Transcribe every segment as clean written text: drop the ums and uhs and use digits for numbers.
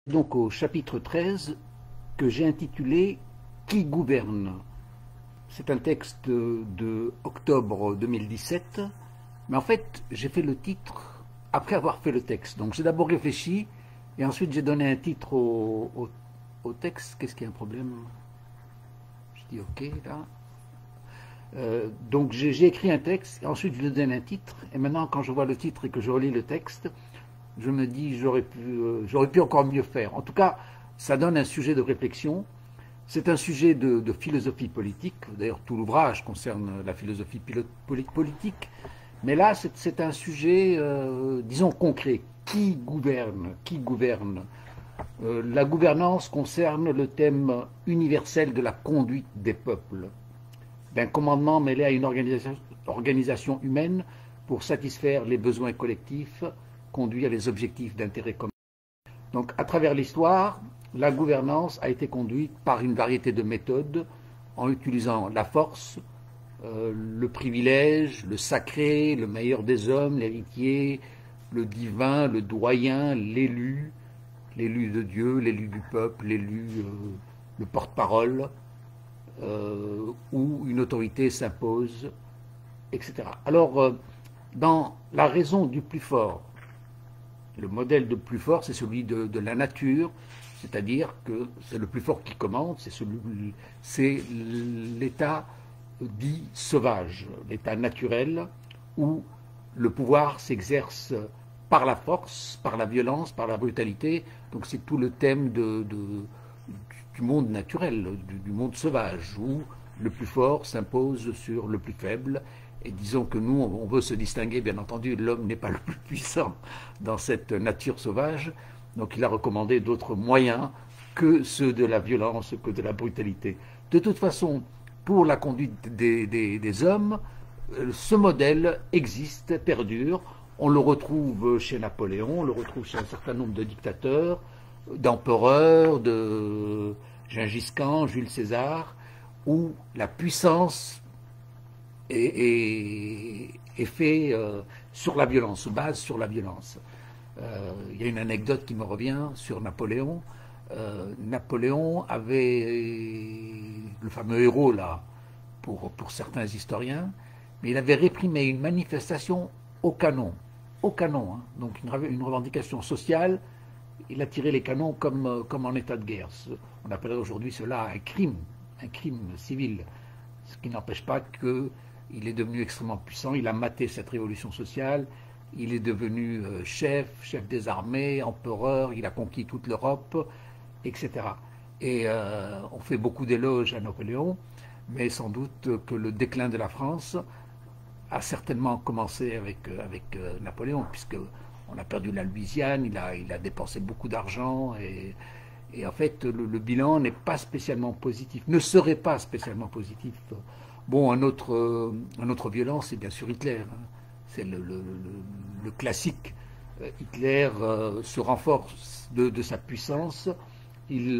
Donc au chapitre 13 que j'ai intitulé Qui gouverne? C'est un texte de octobre 2017, mais en fait j'ai fait le titre après avoir fait le texte. Donc j'ai d'abord réfléchi et ensuite j'ai donné un titre au texte. Qu'est-ce qu'il y a un problème? Je dis ok là. Donc j'ai écrit un texte, et ensuite je lui donne un titre, et maintenant quand je vois le titre et que je relis le texte, je me dis j'aurais pu encore mieux faire. En tout cas, ça donne un sujet de réflexion. C'est un sujet de philosophie politique. D'ailleurs, tout l'ouvrage concerne la philosophie politique. Mais là, c'est un sujet, disons, concret. Qui gouverne? Qui gouverne? La gouvernance concerne le thème universel de la conduite des peuples, d'un commandement mêlé à une organisation humaine pour satisfaire les besoins collectifs, conduire les objectifs d'intérêt commun. Donc, à travers l'histoire, la gouvernance a été conduite par une variété de méthodes en utilisant la force, le privilège, le sacré, le meilleur des hommes, l'héritier, le divin, le doyen, l'élu, l'élu de Dieu, l'élu du peuple, l'élu, le porte-parole, où une autorité s'impose, etc. Alors, dans la raison du plus fort, le modèle de plus fort, c'est celui de la nature, c'est-à-dire que c'est le plus fort qui commande, c'est l'état dit sauvage, l'état naturel, où le pouvoir s'exerce par la force, par la violence, par la brutalité. Donc c'est tout le thème du monde naturel, du monde sauvage, où le plus fort s'impose sur le plus faible. Et disons que nous, on veut se distinguer, bien entendu, l'homme n'est pas le plus puissant dans cette nature sauvage, donc il a recommandé d'autres moyens que ceux de la violence, que de la brutalité. De toute façon, pour la conduite des hommes, ce modèle existe, perdure. On le retrouve chez Napoléon, on le retrouve chez un certain nombre de dictateurs, d'empereurs, de Gengis Khan, Jules César, où la puissance est fait sur la violence, se base sur la violence. Il y a une anecdote qui me revient sur Napoléon. Napoléon avait le fameux héros là, pour certains historiens, mais il avait réprimé une manifestation au canon. Au canon, hein, donc une revendication sociale. Il a tiré les canons comme en état de guerre. On appellerait aujourd'hui cela un crime civil. Ce qui n'empêche pas qu'il est devenu extrêmement puissant. Il a maté cette révolution sociale. Il est devenu chef des armées, empereur. Il a conquis toute l'Europe, etc. Et on fait beaucoup d'éloges à Napoléon, mais sans doute que le déclin de la France a certainement commencé avec Napoléon, puisque on a perdu la Louisiane, il a dépensé beaucoup d'argent, et en fait le bilan n'est pas spécialement positif, ne serait pas spécialement positif. Bon, un autre violent, c'est bien sûr Hitler, hein. C'est le classique. Hitler se renforce de sa puissance. Il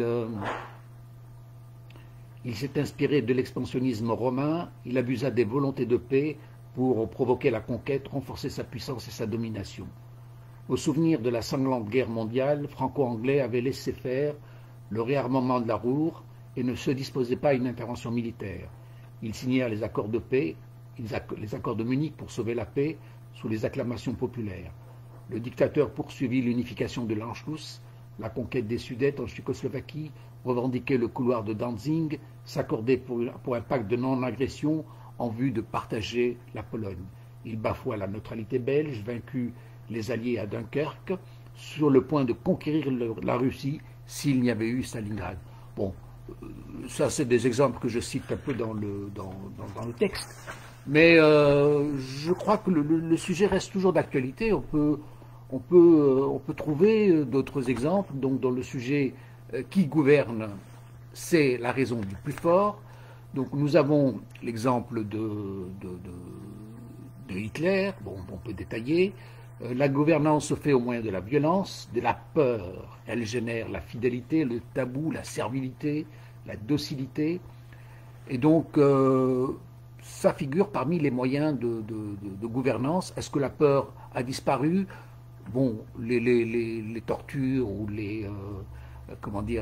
s'est inspiré de l'expansionnisme romain. Il abusa des volontés de paix pour provoquer la conquête, renforcer sa puissance et sa domination. Au souvenir de la sanglante guerre mondiale, franco-anglais avait laissé faire le réarmement de la Ruhr et ne se disposait pas à une intervention militaire. Ils signèrent les accords de paix, les accords de Munich pour sauver la paix sous les acclamations populaires. Le dictateur poursuivit l'unification de l'Anschluss, la conquête des Sudètes en Tchécoslovaquie, revendiquait le couloir de Danzig, s'accordait pour un pacte de non-agression en vue de partager la Pologne. Il bafoua la neutralité belge, vaincut les Alliés à Dunkerque, sur le point de conquérir la Russie s'il n'y avait eu Stalingrad. Bon, ça c'est des exemples que je cite un peu dans le texte, mais je crois que le sujet reste toujours d'actualité. On peut trouver d'autres exemples. Donc dans le sujet qui gouverne, c'est la raison du plus fort. Donc nous avons l'exemple de Hitler, bon, on peut détailler. La gouvernance se fait au moyen de la violence, de la peur. Elle génère la fidélité, le tabou, la servilité, la docilité. Et donc, ça figure parmi les moyens de gouvernance. Est-ce que la peur a disparu? bon, les tortures ou comment dire,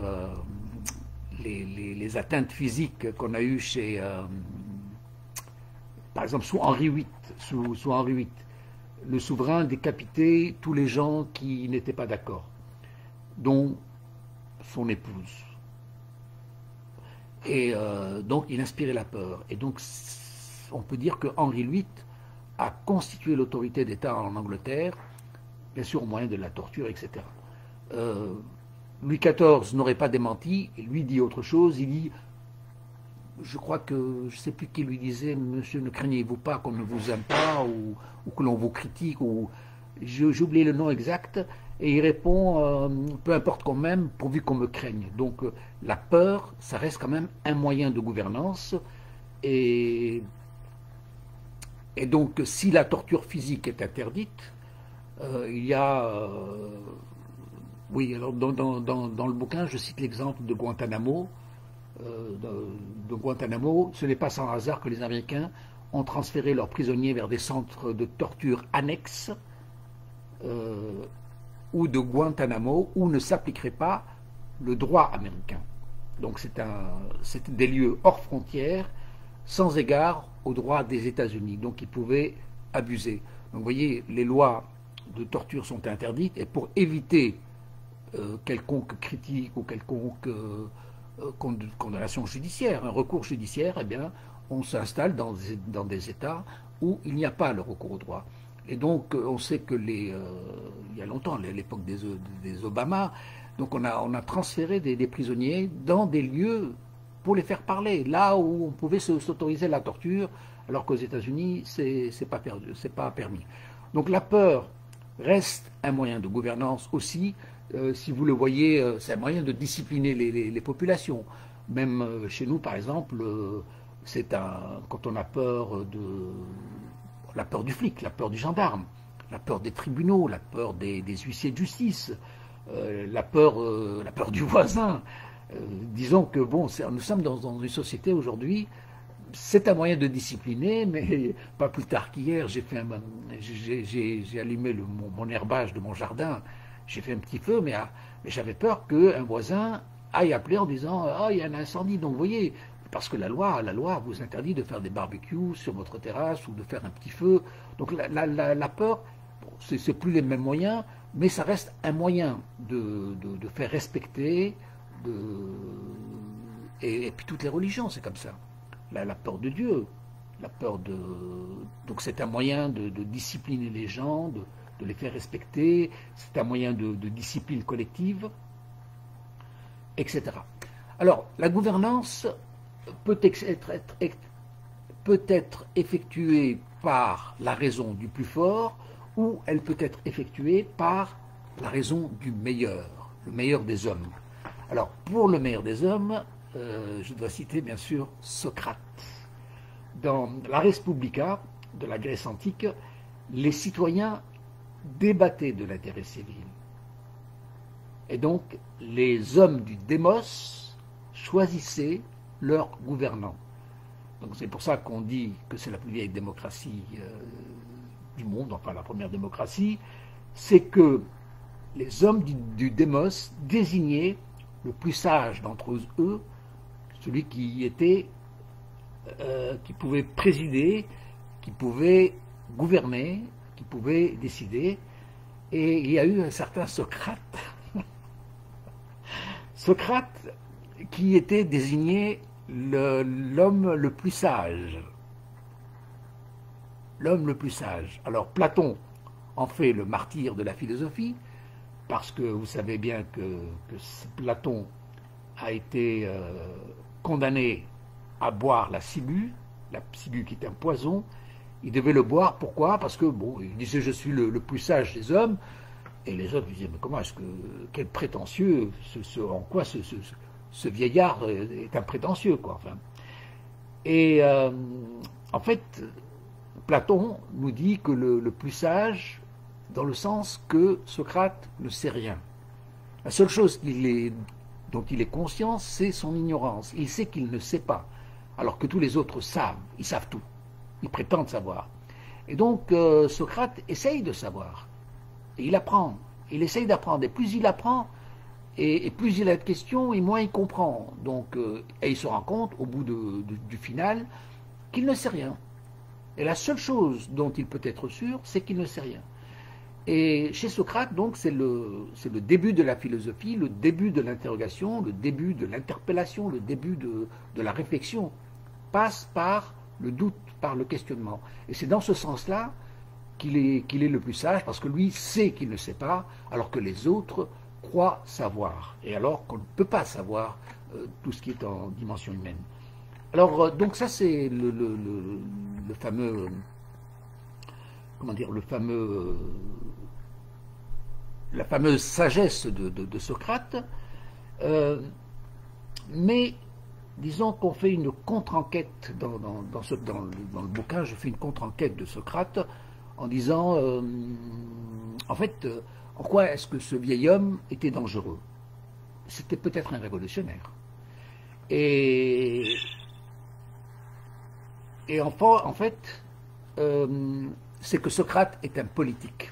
les atteintes physiques qu'on a eues chez, par exemple, sous Henri VIII, sous Henri VIII, le souverain décapitait tous les gens qui n'étaient pas d'accord, dont son épouse. Et donc, il inspirait la peur. Et donc, on peut dire que Henri VIII a constitué l'autorité d'État en Angleterre, bien sûr au moyen de la torture, etc. Louis XIV n'aurait pas démenti, il lui dit autre chose, il dit, je crois que, je ne sais plus qui lui disait, monsieur, ne craignez-vous pas qu'on ne vous aime pas, ou que l'on vous critique, ou j'ai oublié le nom exact, et il répond, peu importe qu'on m'aime, pourvu qu'on me craigne. Donc la peur, ça reste quand même un moyen de gouvernance, et donc si la torture physique est interdite, il y a... oui, alors dans le bouquin, je cite l'exemple de Guantanamo. De Guantanamo, ce n'est pas sans hasard que les Américains ont transféré leurs prisonniers vers des centres de torture annexes ou de Guantanamo où ne s'appliquerait pas le droit américain. Donc c'est des lieux hors frontières, sans égard aux droits des États-Unis. Donc ils pouvaient abuser. Donc vous voyez, les lois de torture sont interdites et pour éviter quelconque critique ou quelconque condamnation judiciaire, un recours judiciaire, eh bien, on s'installe dans des États où il n'y a pas le recours au droit. Et donc, on sait que il y a longtemps, à l'époque des Obama, donc on a transféré des prisonniers dans des lieux pour les faire parler, là où on pouvait s'autoriser la torture, alors qu'aux États-Unis, c'est pas permis. Donc la peur reste un moyen de gouvernance aussi. Si vous le voyez, c'est un moyen de discipliner les populations. Même chez nous, par exemple, quand on a peur la peur du flic, la peur du gendarme, la peur des tribunaux, la peur des huissiers de justice, la peur du voisin. Disons que bon, nous sommes dans une société aujourd'hui. C'est un moyen de discipliner, mais pas plus tard qu'hier, j'ai allumé mon herbage de mon jardin. J'ai fait un petit feu, mais j'avais peur qu'un voisin aille appeler en disant « Ah, il y a un incendie ». Donc vous voyez, parce que la loi vous interdit de faire des barbecues sur votre terrasse ou de faire un petit feu. Donc la peur, bon, c'est plus les mêmes moyens, mais ça reste un moyen de faire respecter. Et puis toutes les religions, c'est comme ça. La peur de Dieu, donc c'est un moyen de discipliner les gens, de les faire respecter, c'est un moyen de discipline collective, etc. Alors, la gouvernance peut être effectuée par la raison du plus fort, ou elle peut être effectuée par la raison du meilleur, le meilleur des hommes. Alors, pour le meilleur des hommes, je dois citer bien sûr Socrate. Dans la Respublica de la Grèce antique, les citoyens débattaient de l'intérêt civil. Et donc, les hommes du démos choisissaient leurs gouvernants. Donc c'est pour ça qu'on dit que c'est la plus vieille démocratie du monde, enfin la première démocratie, c'est que les hommes du démos désignaient le plus sage d'entre eux, celui qui pouvait présider, qui pouvait gouverner, qui pouvait décider. Et il y a eu un certain Socrate, Socrate qui était désigné l'homme le plus sage. L'homme le plus sage. Alors Platon en fait le martyr de la philosophie, parce que vous savez bien que Platon a été condamné à boire la ciguë qui est un poison. Il devait le boire, pourquoi? Parce que, bon, il disait, je suis le plus sage des hommes, et les autres disaient, mais comment est-ce que, quel prétentieux, en quoi ce vieillard est un prétentieux, quoi, enfin. Et, en fait, Platon nous dit que le plus sage, dans le sens que Socrate ne sait rien. La seule chose dont il est conscient, c'est son ignorance. Il sait qu'il ne sait pas, alors que tous les autres savent, ils savent tout. Ils prétendent savoir. Et donc, Socrate essaye de savoir. Et il apprend, il essaye d'apprendre. Et plus il apprend, et plus il a de questions, et moins il comprend. Donc, et il se rend compte, au bout du final, qu'il ne sait rien. Et la seule chose dont il peut être sûr, c'est qu'il ne sait rien. Et chez Socrate, donc, c'est le début de la philosophie, le début de l'interrogation, le début de l'interpellation, le début de la réflexion, passe par le doute, par le questionnement. Et c'est dans ce sens-là qu'il est le plus sage, parce que lui sait qu'il ne sait pas, alors que les autres croient savoir, et alors qu'on ne peut pas savoir tout ce qui est en dimension humaine. Alors, donc ça c'est le fameux, comment dire, la fameuse sagesse de Socrate, mais disons qu'on fait une contre-enquête dans le bouquin, je fais une contre-enquête de Socrate en disant, en fait, en quoi est-ce que ce vieil homme était dangereux? C'était peut-être un révolutionnaire. Et en fait, c'est que Socrate est un politique.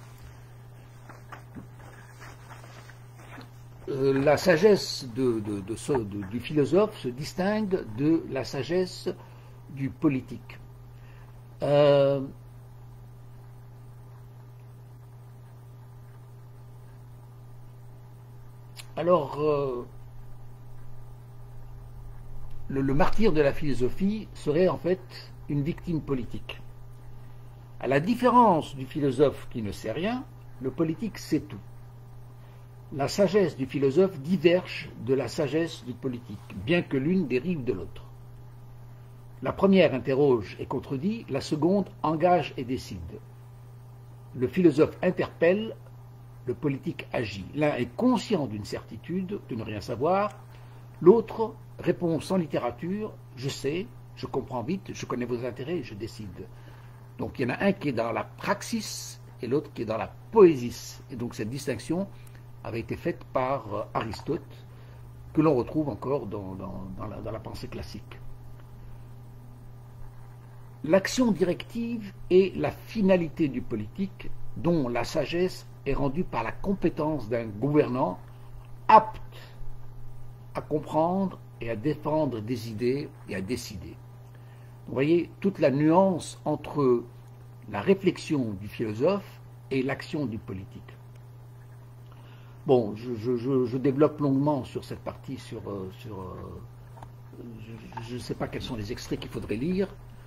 La sagesse du philosophe se distingue de la sagesse du politique. Alors, le martyr de la philosophie serait en fait une victime politique. À la différence du philosophe qui ne sait rien, le politique sait tout. La sagesse du philosophe diverge de la sagesse du politique, bien que l'une dérive de l'autre. La première interroge et contredit, la seconde engage et décide. Le philosophe interpelle, le politique agit. L'un est conscient d'une certitude, de ne rien savoir, l'autre répond sans littérature, je sais, je comprends vite, je connais vos intérêts, je décide. Donc il y en a un qui est dans la praxis et l'autre qui est dans la poésis. Et donc cette distinction avait été faite par Aristote, que l'on retrouve encore dans la pensée classique. L'action directive est la finalité du politique, dont la sagesse est rendue par la compétence d'un gouvernant apte à comprendre et à défendre des idées et à décider. Vous voyez toute la nuance entre la réflexion du philosophe et l'action du politique. Bon, je développe longuement sur cette partie, je ne sais pas quels sont les extraits qu'il faudrait lire.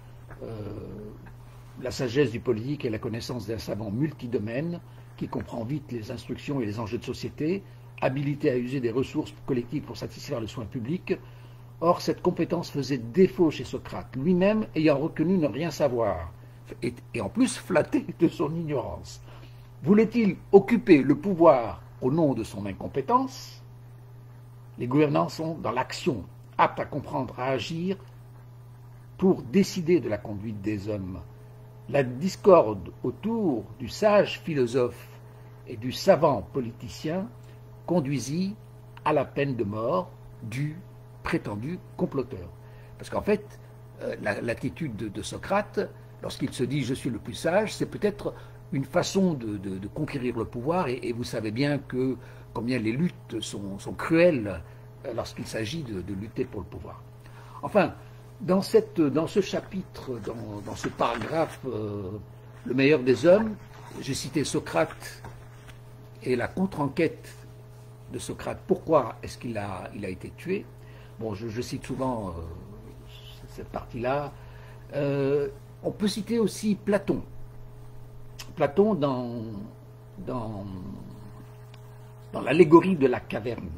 La sagesse du politique est la connaissance d'un savant multidomaine qui comprend vite les instructions et les enjeux de société, habilité à user des ressources collectives pour satisfaire les soins publics. Or, cette compétence faisait défaut chez Socrate, lui-même ayant reconnu ne rien savoir, et en plus flatté de son ignorance. Voulait-il occuper le pouvoir au nom de son incompétence? Les gouvernants sont dans l'action, aptes à comprendre, à agir, pour décider de la conduite des hommes. La discorde autour du sage philosophe et du savant politicien conduisit à la peine de mort du prétendu comploteur. Parce qu'en fait, l'attitude de Socrate, lorsqu'il se dit « je suis le plus sage », c'est peut-être une façon de conquérir le pouvoir, et vous savez bien que combien les luttes sont cruelles lorsqu'il s'agit de lutter pour le pouvoir. Enfin, dans ce chapitre, dans ce paragraphe, le meilleur des hommes, j'ai cité Socrate et la contre-enquête de Socrate. Pourquoi est-ce qu'il a été tué? Bon, je cite souvent cette partie-là. On peut citer aussi Platon. Platon dans l'allégorie de la caverne.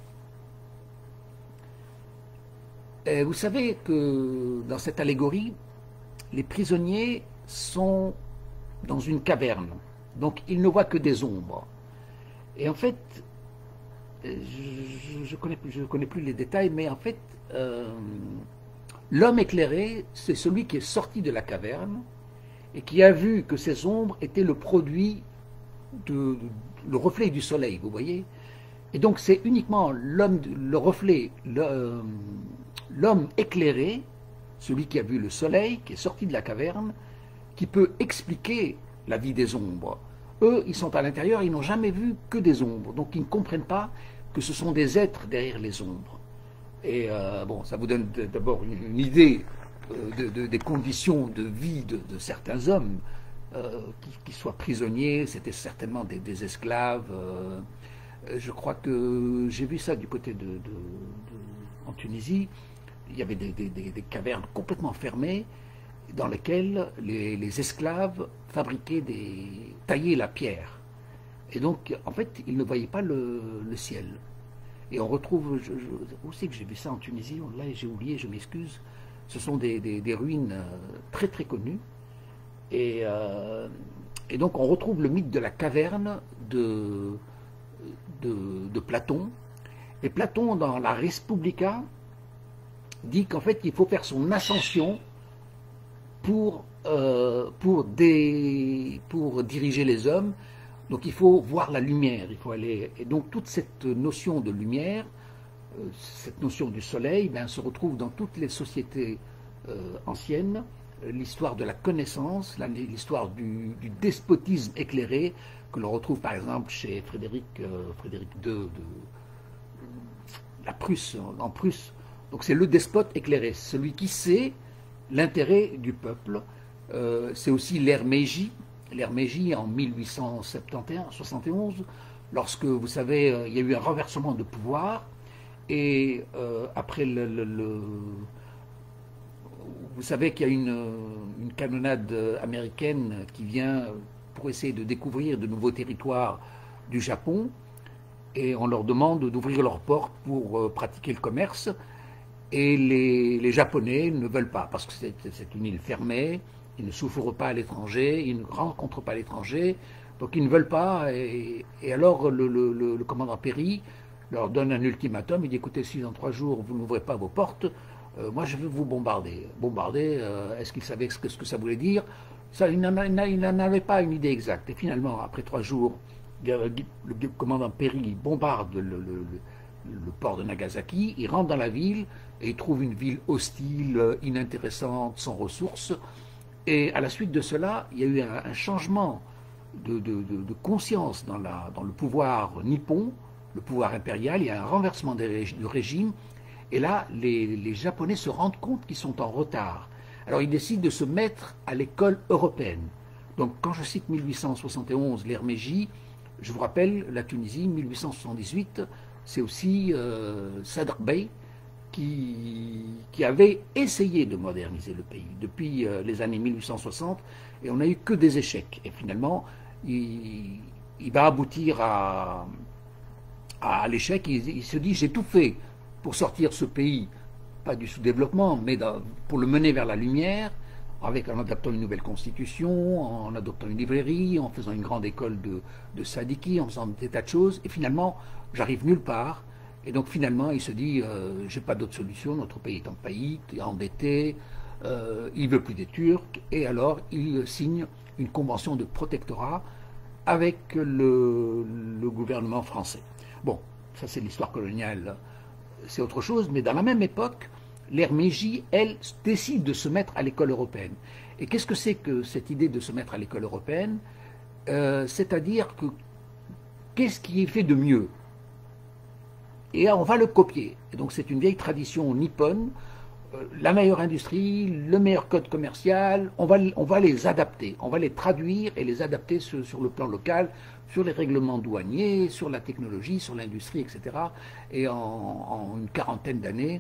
Et vous savez que dans cette allégorie, les prisonniers sont dans une caverne, donc ils ne voient que des ombres. Et en fait, je connais plus les détails, mais en fait, l'homme éclairé, c'est celui qui est sorti de la caverne et qui a vu que ces ombres étaient le produit, le reflet du soleil, vous voyez. Et donc c'est uniquement l'homme, le reflet, l'homme éclairé, celui qui a vu le soleil, qui est sorti de la caverne, qui peut expliquer la vie des ombres. eux, ils sont à l'intérieur, ils n'ont jamais vu que des ombres. Donc ils ne comprennent pas que ce sont des êtres derrière les ombres. Et bon, ça vous donne d'abord une idée des conditions de vie de certains hommes qui soient prisonniers. C'était certainement des esclaves. Je crois que j'ai vu ça du côté en Tunisie. Il y avait des cavernes complètement fermées dans lesquelles les esclaves fabriquaient taillaient la pierre. Et donc, en fait, ils ne voyaient pas le ciel. Et on retrouve, où c'est que j'ai vu ça en Tunisie? Là, j'ai oublié, je m'excuse. Ce sont des ruines très très connues. Et donc, on retrouve le mythe de la caverne de Platon. Et Platon, dans la Respublica, dit qu'en fait, il faut faire son ascension pour diriger les hommes. Donc il faut voir la lumière, il faut aller. Et donc toute cette notion de lumière, cette notion du soleil, ben, se retrouve dans toutes les sociétés anciennes. L'histoire de la connaissance, l'histoire du despotisme éclairé, que l'on retrouve par exemple chez Frédéric II de la Prusse, en Prusse. Donc c'est le despote éclairé, celui qui sait l'intérêt du peuple. C'est aussi l'ère Meiji. L'ère Meiji en 1871, lorsque, vous savez, il y a eu un renversement de pouvoir, et après vous savez qu'il y a une canonnade américaine qui vient pour essayer de découvrir de nouveaux territoires du Japon, et on leur demande d'ouvrir leurs portes pour pratiquer le commerce, et les Japonais ne veulent pas, parce que c'est une île fermée. Ils ne souffrent pas à l'étranger, ils ne rencontrent pas l'étranger, donc ils ne veulent pas. Et alors le commandant Perry leur donne un ultimatum. Il dit écoutez, si dans 3 jours vous n'ouvrez pas vos portes, moi je vais vous bombarder. Bombarder, est-ce qu'il savait ce que ça voulait dire? Ça, il n'en avait pas une idée exacte. Et finalement, après 3 jours, le commandant Perry bombarde le port de Nagasaki. Il rentre dans la ville et il trouve une ville hostile, inintéressante, sans ressources. Et à la suite de cela, il y a eu un changement de conscience dans le pouvoir nippon, le pouvoir impérial. Il y a un renversement du régime. Et là, les Japonais se rendent compte qu'ils sont en retard. Alors ils décident de se mettre à l'école européenne. Donc quand je cite 1871, l'ère Meiji, je vous rappelle la Tunisie, 1878, c'est aussi Sadr Bey, qui avait essayé de moderniser le pays depuis les années 1860, et on n'a eu que des échecs. Et finalement, il va aboutir à l'échec. Il se dit, j'ai tout fait pour sortir ce pays, pas du sous-développement, mais pour le mener vers la lumière, en adaptant une nouvelle constitution, en adoptant une librairie, en faisant une grande école de Sadiki, en faisant des tas de choses, et finalement, j'arrive nulle part. Et donc finalement, il se dit, j'ai pas d'autre solution, notre pays est en faillite, endetté, il veut plus des Turcs, et alors il signe une convention de protectorat avec le gouvernement français. Bon, ça c'est l'histoire coloniale, c'est autre chose, mais dans la même époque, l'ère Meiji, elle, décide de se mettre à l'école européenne. Et qu'est-ce que c'est que cette idée de se mettre à l'école européenne? C'est-à-dire que qu'est-ce qui est fait de mieux? Et on va le copier. Et donc c'est une vieille tradition nippone, la meilleure industrie, le meilleur code commercial, on va les adapter, on va les traduire et les adapter sur le plan local, sur les règlements douaniers, sur la technologie, sur l'industrie, etc. Et en une quarantaine d'années,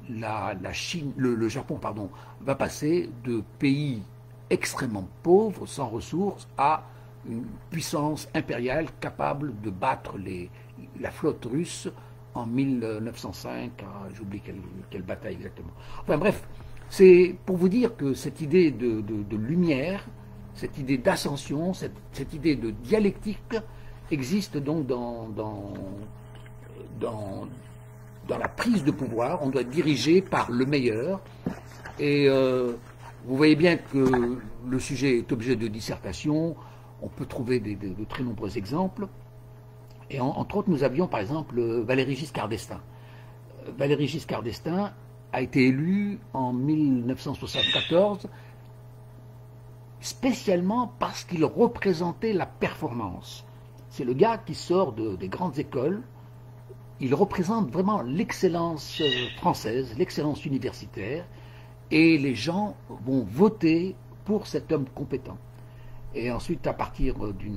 le Japon va passer de pays extrêmement pauvres, sans ressources, à une puissance impériale capable de battre la flotte russe en 1905, j'oublie quelle bataille exactement. Enfin bref, c'est pour vous dire que cette idée de lumière, cette idée d'ascension, cette idée de dialectique existe donc dans la prise de pouvoir. On doit être dirigé par le meilleur. Et vous voyez bien que le sujet est objet de dissertation. On peut trouver de très nombreux exemples. Et entre autres, nous avions par exemple Valéry Giscard d'Estaing. Valéry Giscard d'Estaing a été élu en 1974 spécialement parce qu'il représentait la performance. C'est le gars qui sort des grandes écoles, il représente vraiment l'excellence française, l'excellence universitaire, et les gens vont voter pour cet homme compétent. Et ensuite, à partir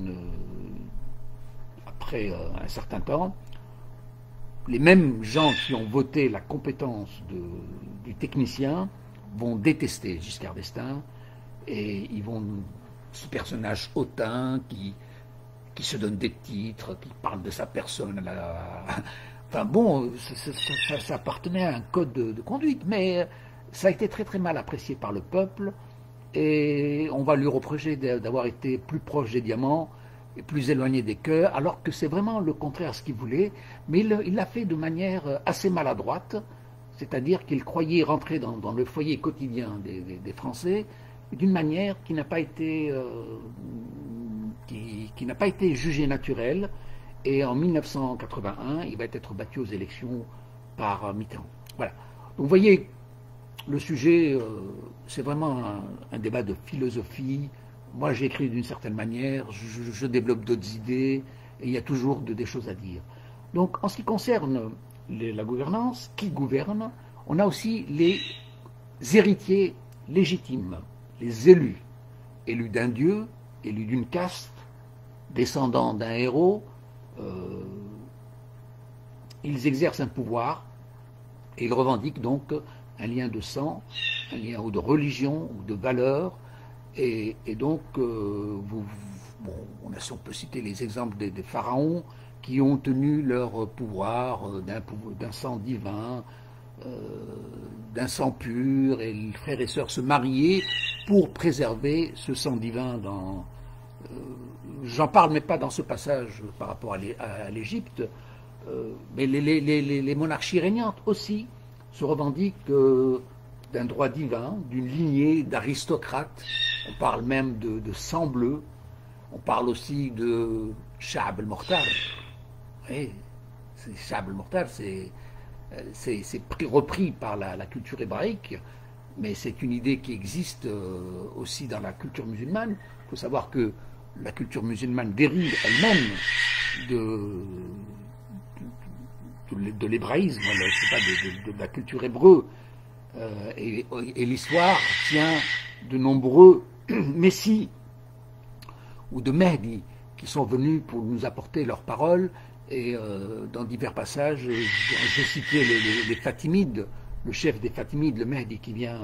après un certain temps, les mêmes gens qui ont voté la compétence du technicien vont détester Giscard d'Estaing, et ils vont, ce personnage hautain qui se donne des titres, qui parle de sa personne. Enfin bon, ça appartenait à un code de conduite, mais ça a été très très mal apprécié par le peuple, et on va lui reprocher d'avoir été plus proche des diamants et plus éloigné des cœurs, alors que c'est vraiment le contraire de ce qu'il voulait, mais il l'a fait de manière assez maladroite, c'est-à-dire qu'il croyait rentrer dans le foyer quotidien des Français d'une manière qui n'a pas été qui n'a pas été jugée naturelle, et en 1981, il va être battu aux élections par Mitterrand. Voilà. Donc vous voyez, le sujet, c'est vraiment un débat de philosophie. Moi, j'écris d'une certaine manière, je développe d'autres idées, et il y a toujours des choses à dire. Donc, en ce qui concerne la gouvernance, qui gouverne, on a aussi les héritiers légitimes, les élus, élus d'un dieu, élus d'une caste, descendants d'un héros. Ils exercent un pouvoir, et ils revendiquent donc un lien de sang, un lien ou de religion, ou de valeur, et donc, on peut citer les exemples des pharaons qui ont tenu leur pouvoir d'un sang divin, d'un sang pur, et les frères et sœurs se mariaient pour préserver ce sang divin dans... J'en parle, mais pas dans ce passage par rapport à l'Égypte, mais les monarchies régnantes aussi se revendiquent d'un droit divin, d'une lignée d'aristocrates. On parle même de sang bleu. On parle aussi de Sha'b al-Mukhtar. Oui, Sha'b al-Mukhtar, c'est repris par la culture hébraïque, mais c'est une idée qui existe aussi dans la culture musulmane. Il faut savoir que la culture musulmane dérive elle-même de l'hébraïsme, de la culture hébreu. Et l'histoire tient de nombreux messies ou de Mehdi qui sont venus pour nous apporter leurs paroles, et dans divers passages, j'ai cité les Fatimides, le chef des Fatimides, le Mehdi, qui vient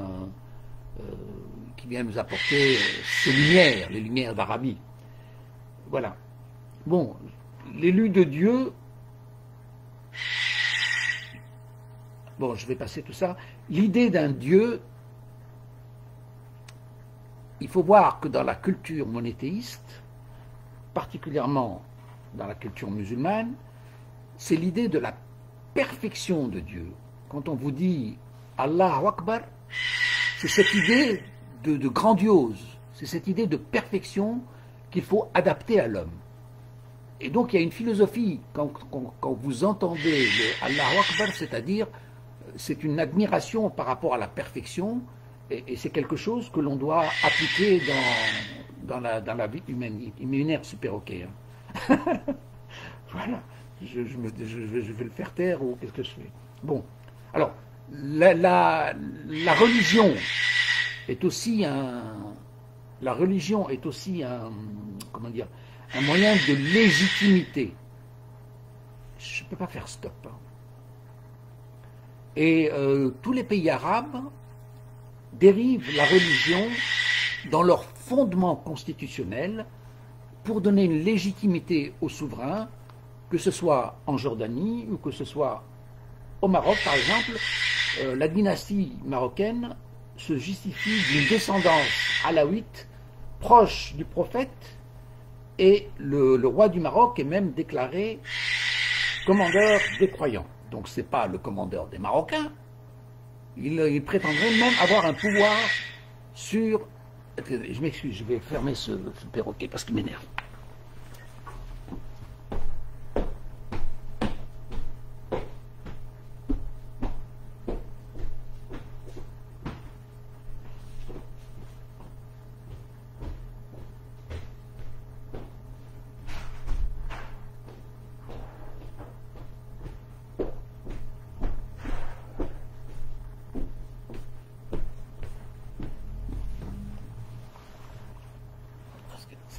nous apporter ses lumières, les lumières d'Arabie. Voilà. Bon, l'élu de Dieu, bon, je vais passer tout ça. L'idée d'un Dieu, il faut voir que dans la culture monothéiste, particulièrement dans la culture musulmane, c'est l'idée de la perfection de Dieu. Quand on vous dit Allahu Akbar, c'est cette idée de grandiose, c'est cette idée de perfection qu'il faut adapter à l'homme. Et donc il y a une philosophie, quand vous entendez le Allahu Akbar, c'est-à-dire c'est une admiration par rapport à la perfection, et c'est quelque chose que l'on doit appliquer dans la vie humaine. Il m'énerve ce perroquet. Hein. Voilà, je vais le faire taire, ou qu'est-ce que je fais? Bon, alors, la religion est aussi la religion est aussi comment dire, un moyen de légitimité. Je ne peux pas faire stop. Hein. Et tous les pays arabes dérivent la religion dans leur fondement constitutionnel pour donner une légitimité au souverain, que ce soit en Jordanie ou que ce soit au Maroc, par exemple. La dynastie marocaine se justifie d'une descendance alaouite proche du prophète, et le roi du Maroc est même déclaré commandeur des croyants. Donc ce n'est pas le commandeur des Marocains. Il prétendrait même avoir un pouvoir sur... Je m'excuse, je vais fermer ce perroquet parce qu'il m'énerve.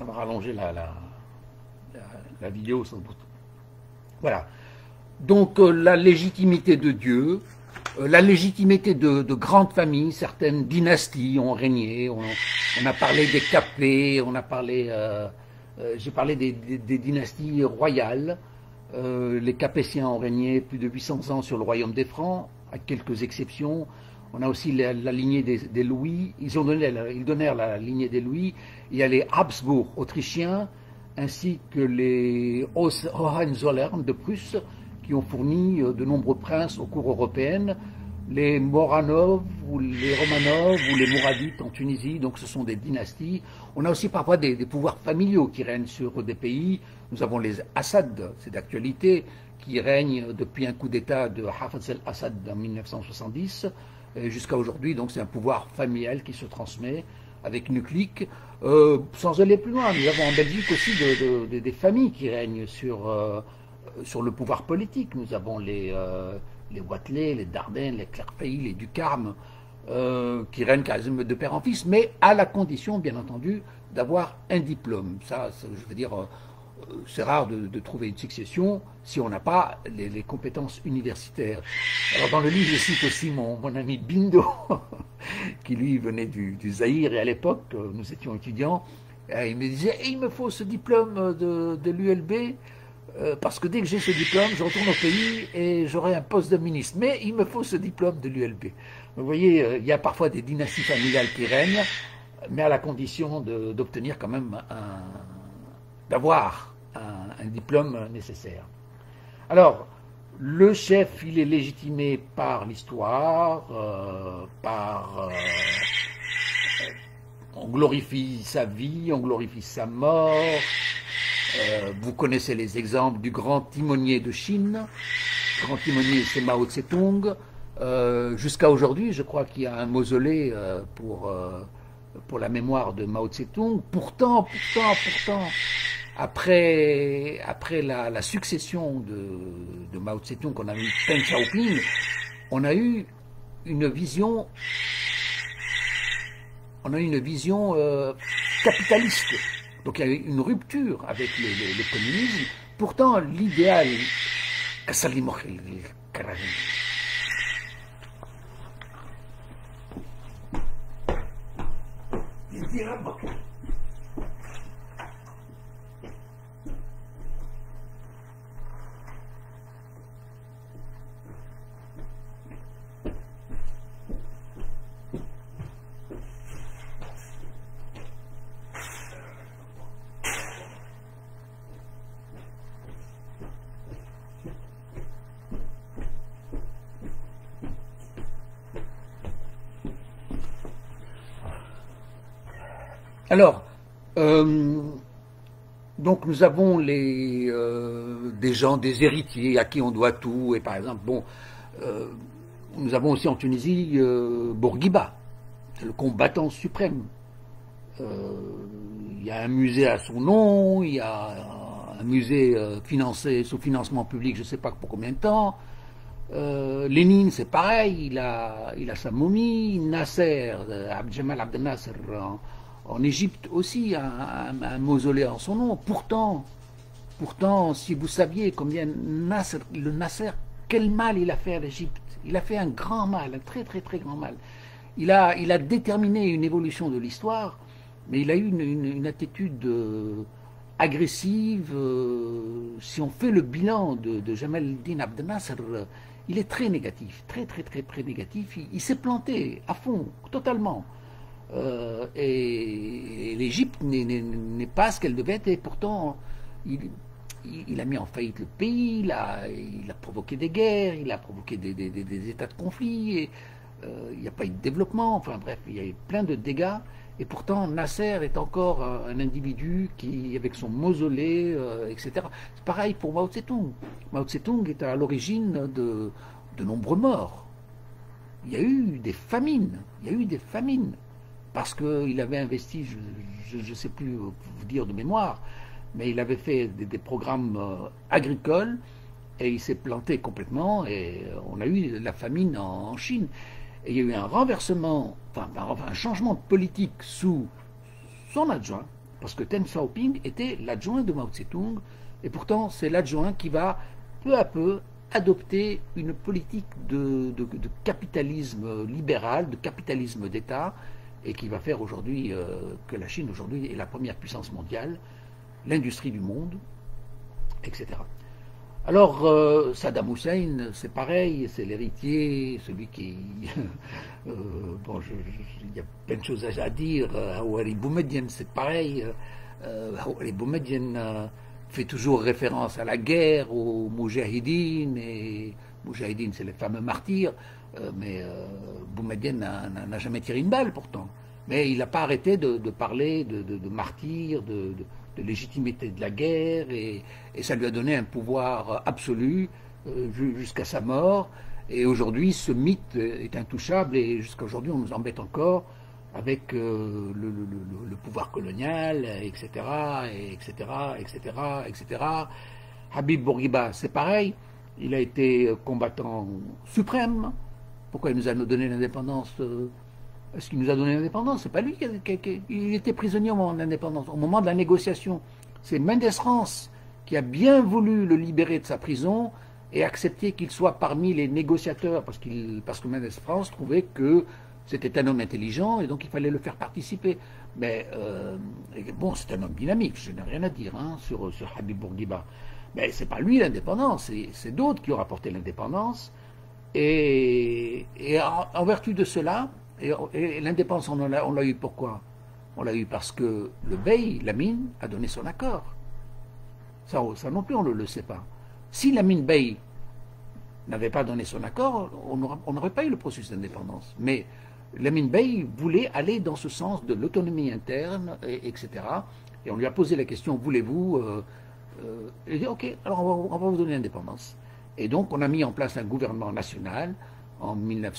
ça va rallonger la vidéo sans doute. Voilà. Donc la légitimité de Dieu, la légitimité de grandes familles, certaines dynasties ont régné. On a parlé des Capets, on a parlé, j'ai parlé des dynasties royales. Les Capétiens ont régné plus de 800 ans sur le royaume des Francs, à quelques exceptions. On a aussi la lignée des Louis. Ils donnèrent la lignée des Louis. Il y a les Habsbourg autrichiens, ainsi que les Hohenzollern de Prusse, qui ont fourni de nombreux princes aux cours européennes, les Moranov ou les Romanov ou les Mouradites en Tunisie, donc ce sont des dynasties. On a aussi parfois des pouvoirs familiaux qui règnent sur des pays. Nous avons les Assad, c'est d'actualité, qui règnent depuis un coup d'État de Hafez el-Assad en 1970 jusqu'à aujourd'hui, donc c'est un pouvoir familial qui se transmet avec nuclique. Sans aller plus loin, nous avons en Belgique aussi des familles qui règnent sur le pouvoir politique. Nous avons les Wathelet, les Dardenne, les Clerpey, les Ducarme, qui règnent quasiment de père en fils, mais à la condition, bien entendu, d'avoir un diplôme. Ça, je veux dire, c'est rare de trouver une succession si on n'a pas les compétences universitaires. Alors dans le livre, je cite aussi mon ami Bindo, qui lui venait du Zaïre, et à l'époque, nous étions étudiants, il me disait « il me faut ce diplôme de l'ULB, parce que dès que j'ai ce diplôme, je retourne au pays et j'aurai un poste de ministre. Mais il me faut ce diplôme de l'ULB. » Vous voyez, il y a parfois des dynasties familiales qui règnent, mais à la condition d'obtenir quand même d'avoir un diplôme nécessaire. Alors, le chef, il est légitimé par l'histoire, on glorifie sa vie, on glorifie sa mort. Vous connaissez les exemples du grand timonier de Chine. Le grand timonier, c'est Mao Tse-tung. Jusqu'à aujourd'hui, je crois qu'il y a un mausolée pour la mémoire de Mao Tse-tung. Pourtant, après la succession de Mao Tse-tung, qu'on a eu Deng Xiaoping, on a eu une vision capitaliste. Donc il y a eu une rupture avec le communisme. Pourtant, l'idéal... Alors, donc nous avons des gens, des héritiers à qui on doit tout, et par exemple, bon, nous avons aussi en Tunisie Bourguiba, c'est le combattant suprême. Il y a un musée à son nom, il y a un musée financé sous financement public, je ne sais pas pour combien de temps. Lénine, c'est pareil, il a sa momie. Nasser, Jamal Abdel Nasser, en Égypte aussi, un mausolée en son nom. Pourtant, si vous saviez combien le Nasser, quel mal il a fait à l'Égypte, il a fait un grand mal, un très très très grand mal. Il a déterminé une évolution de l'histoire, mais il a eu une attitude agressive. Si on fait le bilan de Jamal el-Din Abdel Nasser, il est très négatif, très très très très négatif. Il s'est planté à fond, totalement. Et l'Égypte n'est pas ce qu'elle devait être, et pourtant il a mis en faillite le pays, il a provoqué des guerres, il a provoqué des états de conflit, et il n'y a pas eu de développement, enfin bref, il y a eu plein de dégâts, et pourtant Nasser est encore un individu qui, avec son mausolée, etc. C'est pareil pour Mao Tse-tung. Mao Tse-tung est à l'origine de nombreux morts. Il y a eu des famines, parce qu'il avait investi, je ne sais plus vous dire de mémoire, mais il avait fait des programmes agricoles, et il s'est planté complètement, et on a eu la famine en Chine. Et il y a eu un renversement, enfin un changement de politique sous son adjoint, Parce que Deng Xiaoping était l'adjoint de Mao Tse-tung, et pourtant c'est l'adjoint qui va peu à peu adopter une politique de capitalisme libéral, de capitalisme d'État, et qui va faire aujourd'hui que la Chine aujourd'hui est la première puissance mondiale, l'industrie du monde, etc. Alors, Saddam Hussein, c'est pareil, c'est l'héritier, celui qui... bon, il y a plein de choses à dire. Houari Boumediene, c'est pareil. Houari Boumediene fait toujours référence à la guerre, aux Moudjahidines, et Moudjahidines, c'est les fameux martyrs, mais Boumediene n'a jamais tiré une balle, pourtant. Mais il n'a pas arrêté de parler de martyrs, de légitimité de la guerre, et ça lui a donné un pouvoir absolu jusqu'à sa mort. Et aujourd'hui, ce mythe est intouchable, et jusqu'à aujourd'hui, on nous embête encore avec le pouvoir colonial, etc., etc., etc., etc. Habib Bourguiba, c'est pareil, il a été combattant suprême. Pourquoi il nous a donné l'indépendance Est-ce qu'il nous a donné l'indépendance? C'est pas lui il était prisonnier au moment de l'indépendance, au moment de la négociation. C'est Mendes France qui a bien voulu le libérer de sa prison et accepter qu'il soit parmi les négociateurs, parce que Mendes France trouvait que c'était un homme intelligent et donc il fallait le faire participer. Mais bon, c'est un homme dynamique, je n'ai rien à dire sur Habib Bourguiba. Mais c'est pas lui l'indépendance, c'est d'autres qui ont apporté l'indépendance. Et en vertu de cela, et l'indépendance, on l'a eu pourquoi? On l'a eu parce que le Bey, Lamine, a donné son accord. Ça non plus, on ne le sait pas. Si Lamine Bey n'avait pas donné son accord, on n'aurait pas eu le processus d'indépendance. Mais Lamine Bey voulait aller dans ce sens de l'autonomie interne, etc. Et on lui a posé la question, voulez-vous il a dit, ok, alors on va vous donner l'indépendance. Et donc on a mis en place un gouvernement national en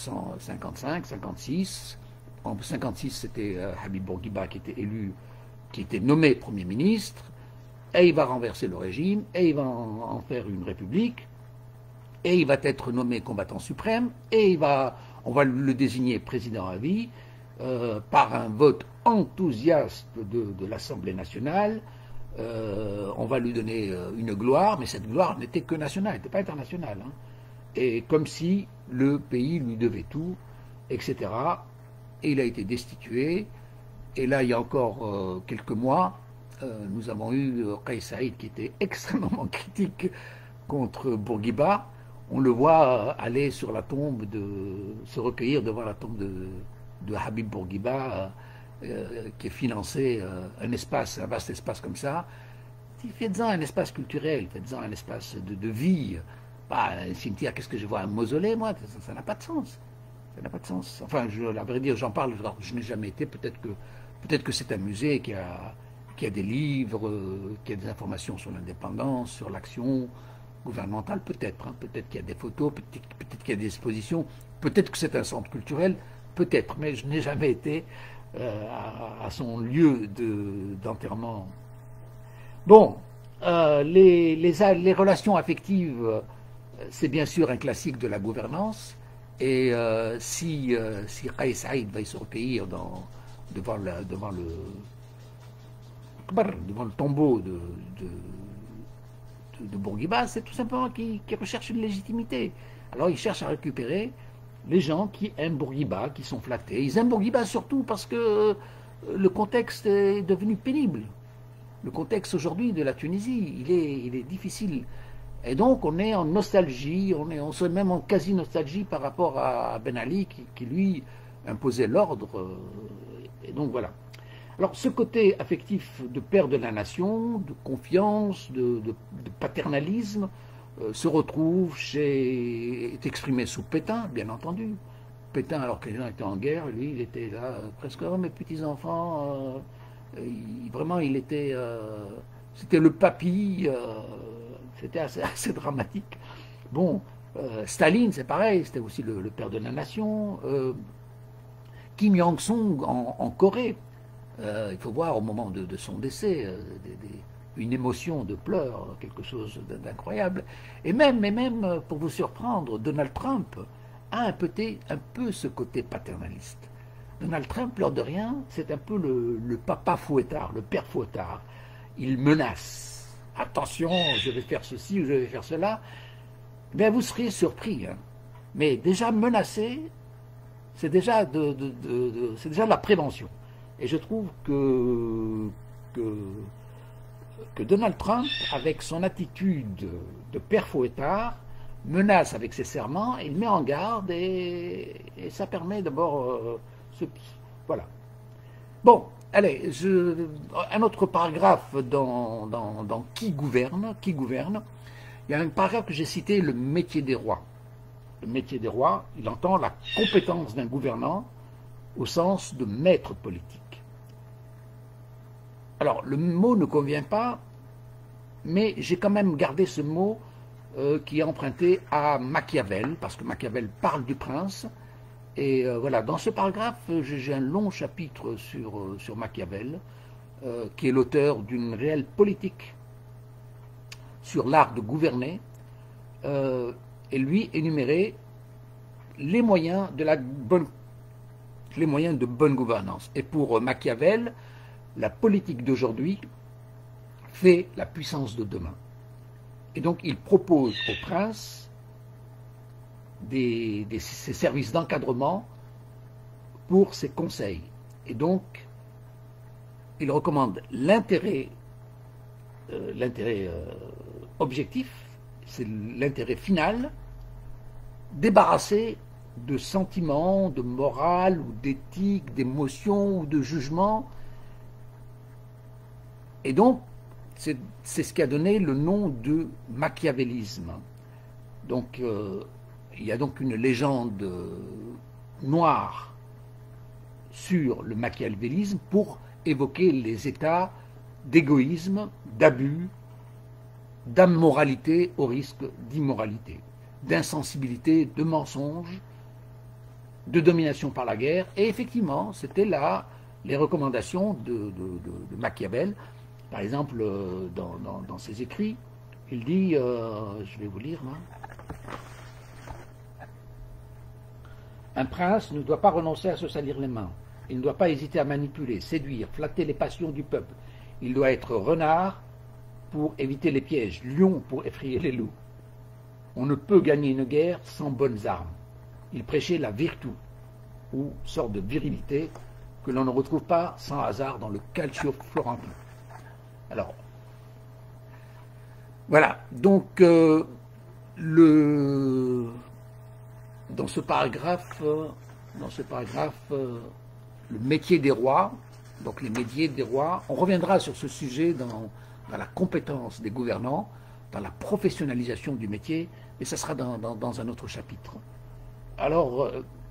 1955-56. En 1956, c'était Habib Bourguiba qui était élu, qui était nommé Premier ministre, et il va renverser le régime, et il va en faire une république, et il va être nommé combattant suprême, et on va le désigner président à vie par un vote enthousiaste de l'Assemblée nationale. On va lui donner une gloire, mais cette gloire n'était que nationale, n'était pas internationale. Et comme si le pays lui devait tout, etc. Et il a été destitué. Et là, il y a encore quelques mois, nous avons eu Kais Saïd qui était extrêmement critique contre Bourguiba. On le voit aller sur la tombe, se recueillir devant la tombe de Habib Bourguiba, qui est financé un vaste espace comme ça. Faites-en un espace culturel, faites-en un espace de vie. Pas un cimetière, qu'est-ce que je vois? Un mausolée, moi? Ça n'a pas de sens. Ça n'a pas de sens. Enfin, à vrai dire, j'en parle, alors je n'ai jamais été. Peut-être que c'est un musée qui a des livres, qui a des informations sur l'indépendance, sur l'action gouvernementale, peut-être. Peut-être qu'il y a des photos, peut-être qu'il y a des expositions, peut-être que c'est un centre culturel, peut-être, mais je n'ai jamais été à son lieu d'enterrement. Bon, les relations affectives, c'est bien sûr un classique de la gouvernance. Et si Kais Saïd va se recueillir devant le tombeau de Bourguiba, c'est tout simplement qu'il recherche une légitimité. Alors il cherche à récupérer les gens qui aiment Bourguiba, qui sont flattés. Ils aiment Bourguiba surtout parce que le contexte est devenu pénible. Le contexte aujourd'hui de la Tunisie, il est difficile. Et donc on est en nostalgie, on serait même en quasi-nostalgie par rapport à Ben Ali qui lui imposait l'ordre. Et donc voilà. Alors ce côté affectif de père de la nation, de confiance, de paternalisme, se retrouve est exprimé sous Pétain, bien entendu. Pétain, alors que les gens étaient en guerre, lui, il était là, presque, oh, mes petits-enfants, vraiment, il était, c'était le papy, c'était assez dramatique. Bon, Staline, c'est pareil, c'était aussi le père de la nation. Kim Il-sung en Corée, il faut voir au moment de son décès, une émotion de pleurs, quelque chose d'incroyable. Et même, pour vous surprendre, Donald Trump a un peu ce côté paternaliste. Donald Trump, l'air de rien, c'est un peu le papa fouettard, le père fouettard. Il menace. Attention, je vais faire ceci ou je vais faire cela. Ben, vous seriez surpris. Hein. Mais déjà menacer, c'est déjà c'est déjà de la prévention. Et je trouve que Donald Trump, avec son attitude de père fouettard, menace avec ses serments, il met en garde et ça permet d'abord... voilà. Bon, allez, un autre paragraphe dans Qui gouverne, il y a un paragraphe que j'ai cité, le métier des rois. Le métier des rois, il entend la compétence d'un gouvernant au sens de maître politique. Alors, le mot ne convient pas, mais j'ai quand même gardé ce mot qui est emprunté à Machiavel, parce que Machiavel parle du prince. Et voilà, dans ce paragraphe, j'ai un long chapitre sur Machiavel, qui est l'auteur d'une réelle politique sur l'art de gouverner, et lui énumérer les moyens de bonne gouvernance. Et pour Machiavel, la politique d'aujourd'hui fait la puissance de demain. Et donc il propose au prince ses services d'encadrement pour ses conseils. Et donc il recommande l'intérêt objectif, c'est l'intérêt final, débarrassé de sentiments, de morale ou d'éthique, d'émotion ou de jugement. Et donc, c'est ce qui a donné le nom de machiavélisme. Donc, il y a donc une légende noire sur le machiavélisme pour évoquer les états d'égoïsme, d'abus, d'ammoralité au risque d'immoralité, d'insensibilité, de mensonge, de domination par la guerre. Et effectivement, c'était là les recommandations de Machiavel. Par exemple, dans ses écrits, il dit, je vais vous lire là, un prince ne doit pas renoncer à se salir les mains. Il ne doit pas hésiter à manipuler, séduire, flatter les passions du peuple. Il doit être renard pour éviter les pièges, lion pour effrayer les loups. On ne peut gagner une guerre sans bonnes armes. Il prêchait la virtu, ou sorte de virilité, que l'on ne retrouve pas sans hasard dans le Calcio florentin. Alors, voilà, donc dans ce paragraphe, le métier des rois, donc les métiers des rois, on reviendra sur ce sujet dans la compétence des gouvernants, dans la professionnalisation du métier, mais ça sera dans un autre chapitre. Alors,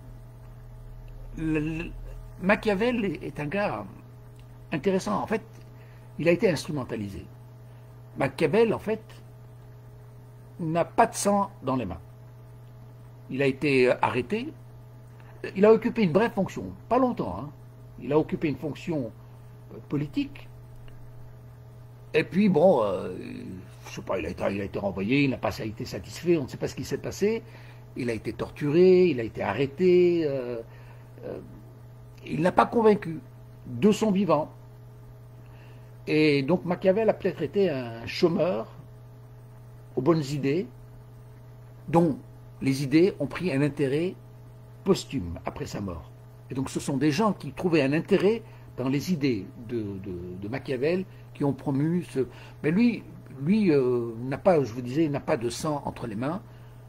Machiavel est un gars intéressant. En fait, il a été instrumentalisé. Machiavel, en fait, n'a pas de sang dans les mains. Il a été arrêté. Il a occupé une brève fonction, pas longtemps. Hein. Il a occupé une fonction politique. Et puis, bon, je sais pas, il a été renvoyé, il n'a pas été satisfait, on ne sait pas ce qui s'est passé. Il a été torturé, il a été arrêté. Il n'a pas convaincu de son vivant. Et donc Machiavel a peut-être été un chômeur aux bonnes idées, dont les idées ont pris un intérêt posthume après sa mort. Et donc ce sont des gens qui trouvaient un intérêt dans les idées de Machiavel qui ont promu ce... Mais lui n'a pas, je vous disais, n'a pas de sang entre les mains.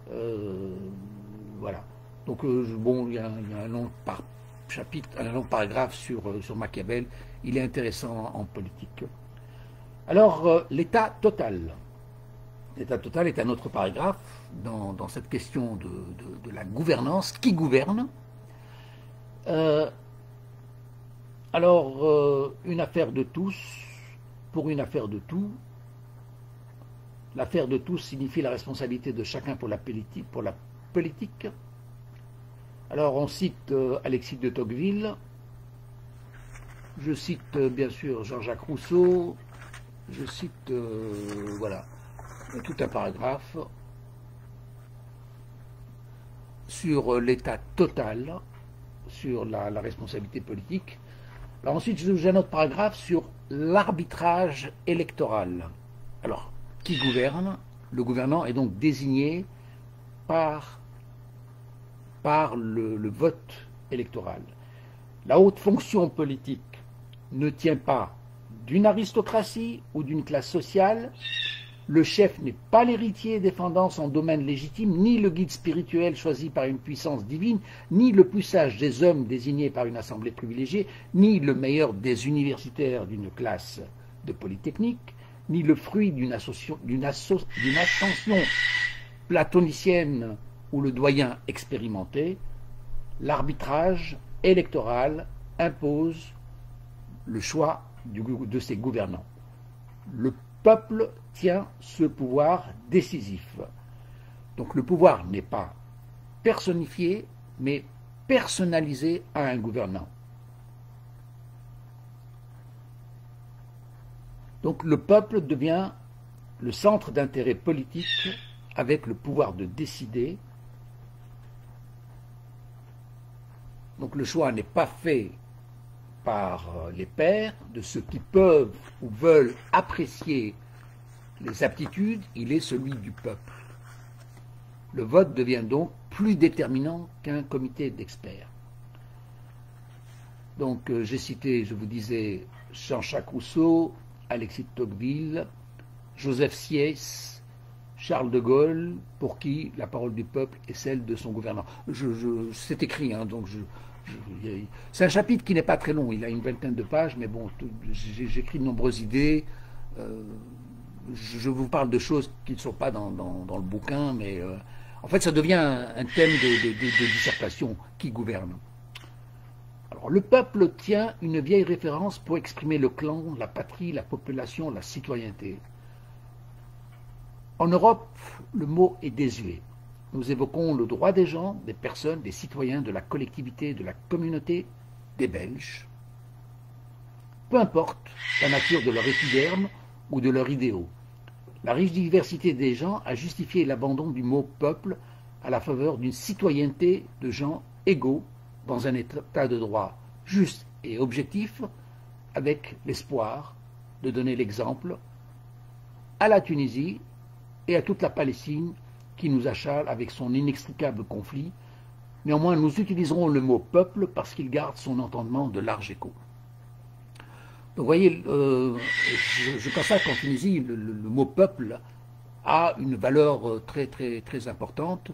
Voilà. Donc bon, il y a un long chapitre, un long paragraphe sur Machiavel. Il est intéressant en politique. Alors, l'état total. L'état total est un autre paragraphe dans cette question de la gouvernance. Qui gouverne? Alors, une affaire de tous, pour une affaire de tout. L'affaire de tous signifie la responsabilité de chacun pour la politique. Alors, on cite Alexis de Tocqueville. Je cite bien sûr Jean-Jacques Rousseau, je cite voilà, tout un paragraphe sur l'état total, sur la responsabilité politique. Alors ensuite, j'ai un autre paragraphe sur l'arbitrage électoral. Alors, qui gouverne? Le gouvernant est donc désigné par le vote électoral. La haute fonction politique ne tient pas d'une aristocratie ou d'une classe sociale. Le chef n'est pas l'héritier défendant son domaine légitime, ni le guide spirituel choisi par une puissance divine, ni le plus sage des hommes désignés par une assemblée privilégiée, ni le meilleur des universitaires d'une classe de polytechnique, ni le fruit d'une ascension platonicienne ou le doyen expérimenté. L'arbitrage électoral impose le choix de ses gouvernants. Le peuple tient ce pouvoir décisif. Donc le pouvoir n'est pas personnifié, mais personnalisé à un gouvernant. Donc le peuple devient le centre d'intérêt politique avec le pouvoir de décider. Donc le choix n'est pas fait par les pairs de ceux qui peuvent ou veulent apprécier les aptitudes, il est celui du peuple. Le vote devient donc plus déterminant qu'un comité d'experts. Donc j'ai cité, je vous disais, Jean-Jacques Rousseau, Alexis de Tocqueville, Joseph Sieyès, Charles de Gaulle, pour qui la parole du peuple est celle de son gouvernant. C'est écrit, hein, donc c'est un chapitre qui n'est pas très long, il a une vingtaine de pages, mais bon, j'écris de nombreuses idées. Je vous parle de choses qui ne sont pas dans le bouquin, mais en fait, ça devient un thème de dissertation qui gouverne. Alors, le peuple tient une vieille référence pour exprimer le clan, la patrie, la population, la citoyenneté. En Europe, le mot est désuet. Nous évoquons le droit des gens, des personnes, des citoyens, de la collectivité, de la communauté, des Belges. Peu importe la nature de leur épiderme ou de leurs idéaux. La riche diversité des gens a justifié l'abandon du mot peuple à la faveur d'une citoyenneté de gens égaux dans un état de droit juste et objectif, avec l'espoir de donner l'exemple à la Tunisie et à toute la Palestine qui nous achale avec son inextricable conflit. Néanmoins, nous utiliserons le mot peuple parce qu'il garde son entendement de large écho. Donc vous voyez, je constate qu'en Tunisie, le mot peuple a une valeur très, très, très importante.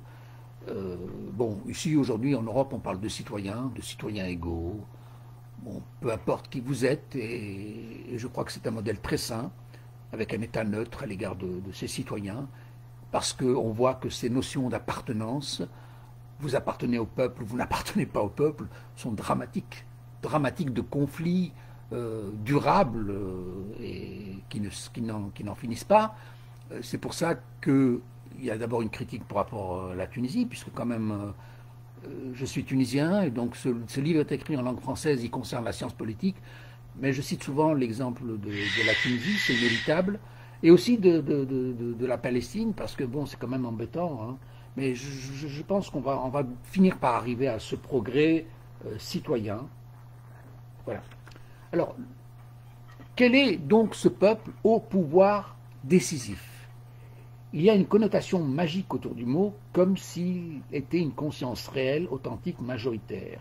Bon, ici, aujourd'hui, en Europe, on parle de citoyens égaux. Bon, peu importe qui vous êtes, et je crois que c'est un modèle très sain, avec un État neutre à l'égard de ses citoyens, parce qu'on voit que ces notions d'appartenance, vous appartenez au peuple, vous n'appartenez pas au peuple, sont dramatiques de conflits durables et qui n'en finissent pas. C'est pour ça qu'il y a d'abord une critique par rapport à la Tunisie, puisque quand même je suis tunisien, et donc ce livre est écrit en langue française, il concerne la science politique, mais je cite souvent l'exemple de la Tunisie, c'est inévitable, et aussi de la Palestine, parce que bon, c'est quand même embêtant, hein, mais je pense qu'on va finir par arriver à ce progrès citoyen. Voilà. Alors, quel est donc ce peuple au pouvoir décisif? Il y a une connotation magique autour du mot, comme s'il était une conscience réelle, authentique, majoritaire.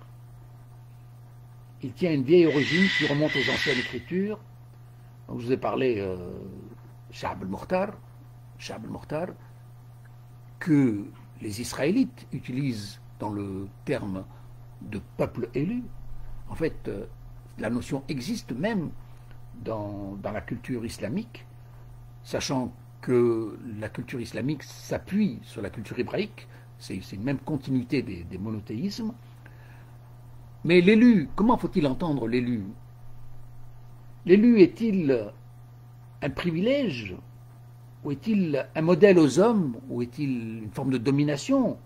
Il tient une vieille origine qui remonte aux anciennes écritures. Donc, je vous ai parlé Sha'b al-Mukhtar, que les Israélites utilisent dans le terme de peuple élu. En fait, la notion existe même dans la culture islamique, sachant que la culture islamique s'appuie sur la culture hébraïque, c'est une même continuité des monothéismes. Mais l'élu, comment faut-il entendre l'élu? L'élu est-il un privilège? Ou est-il un modèle aux hommes? Ou est-il une forme de domination?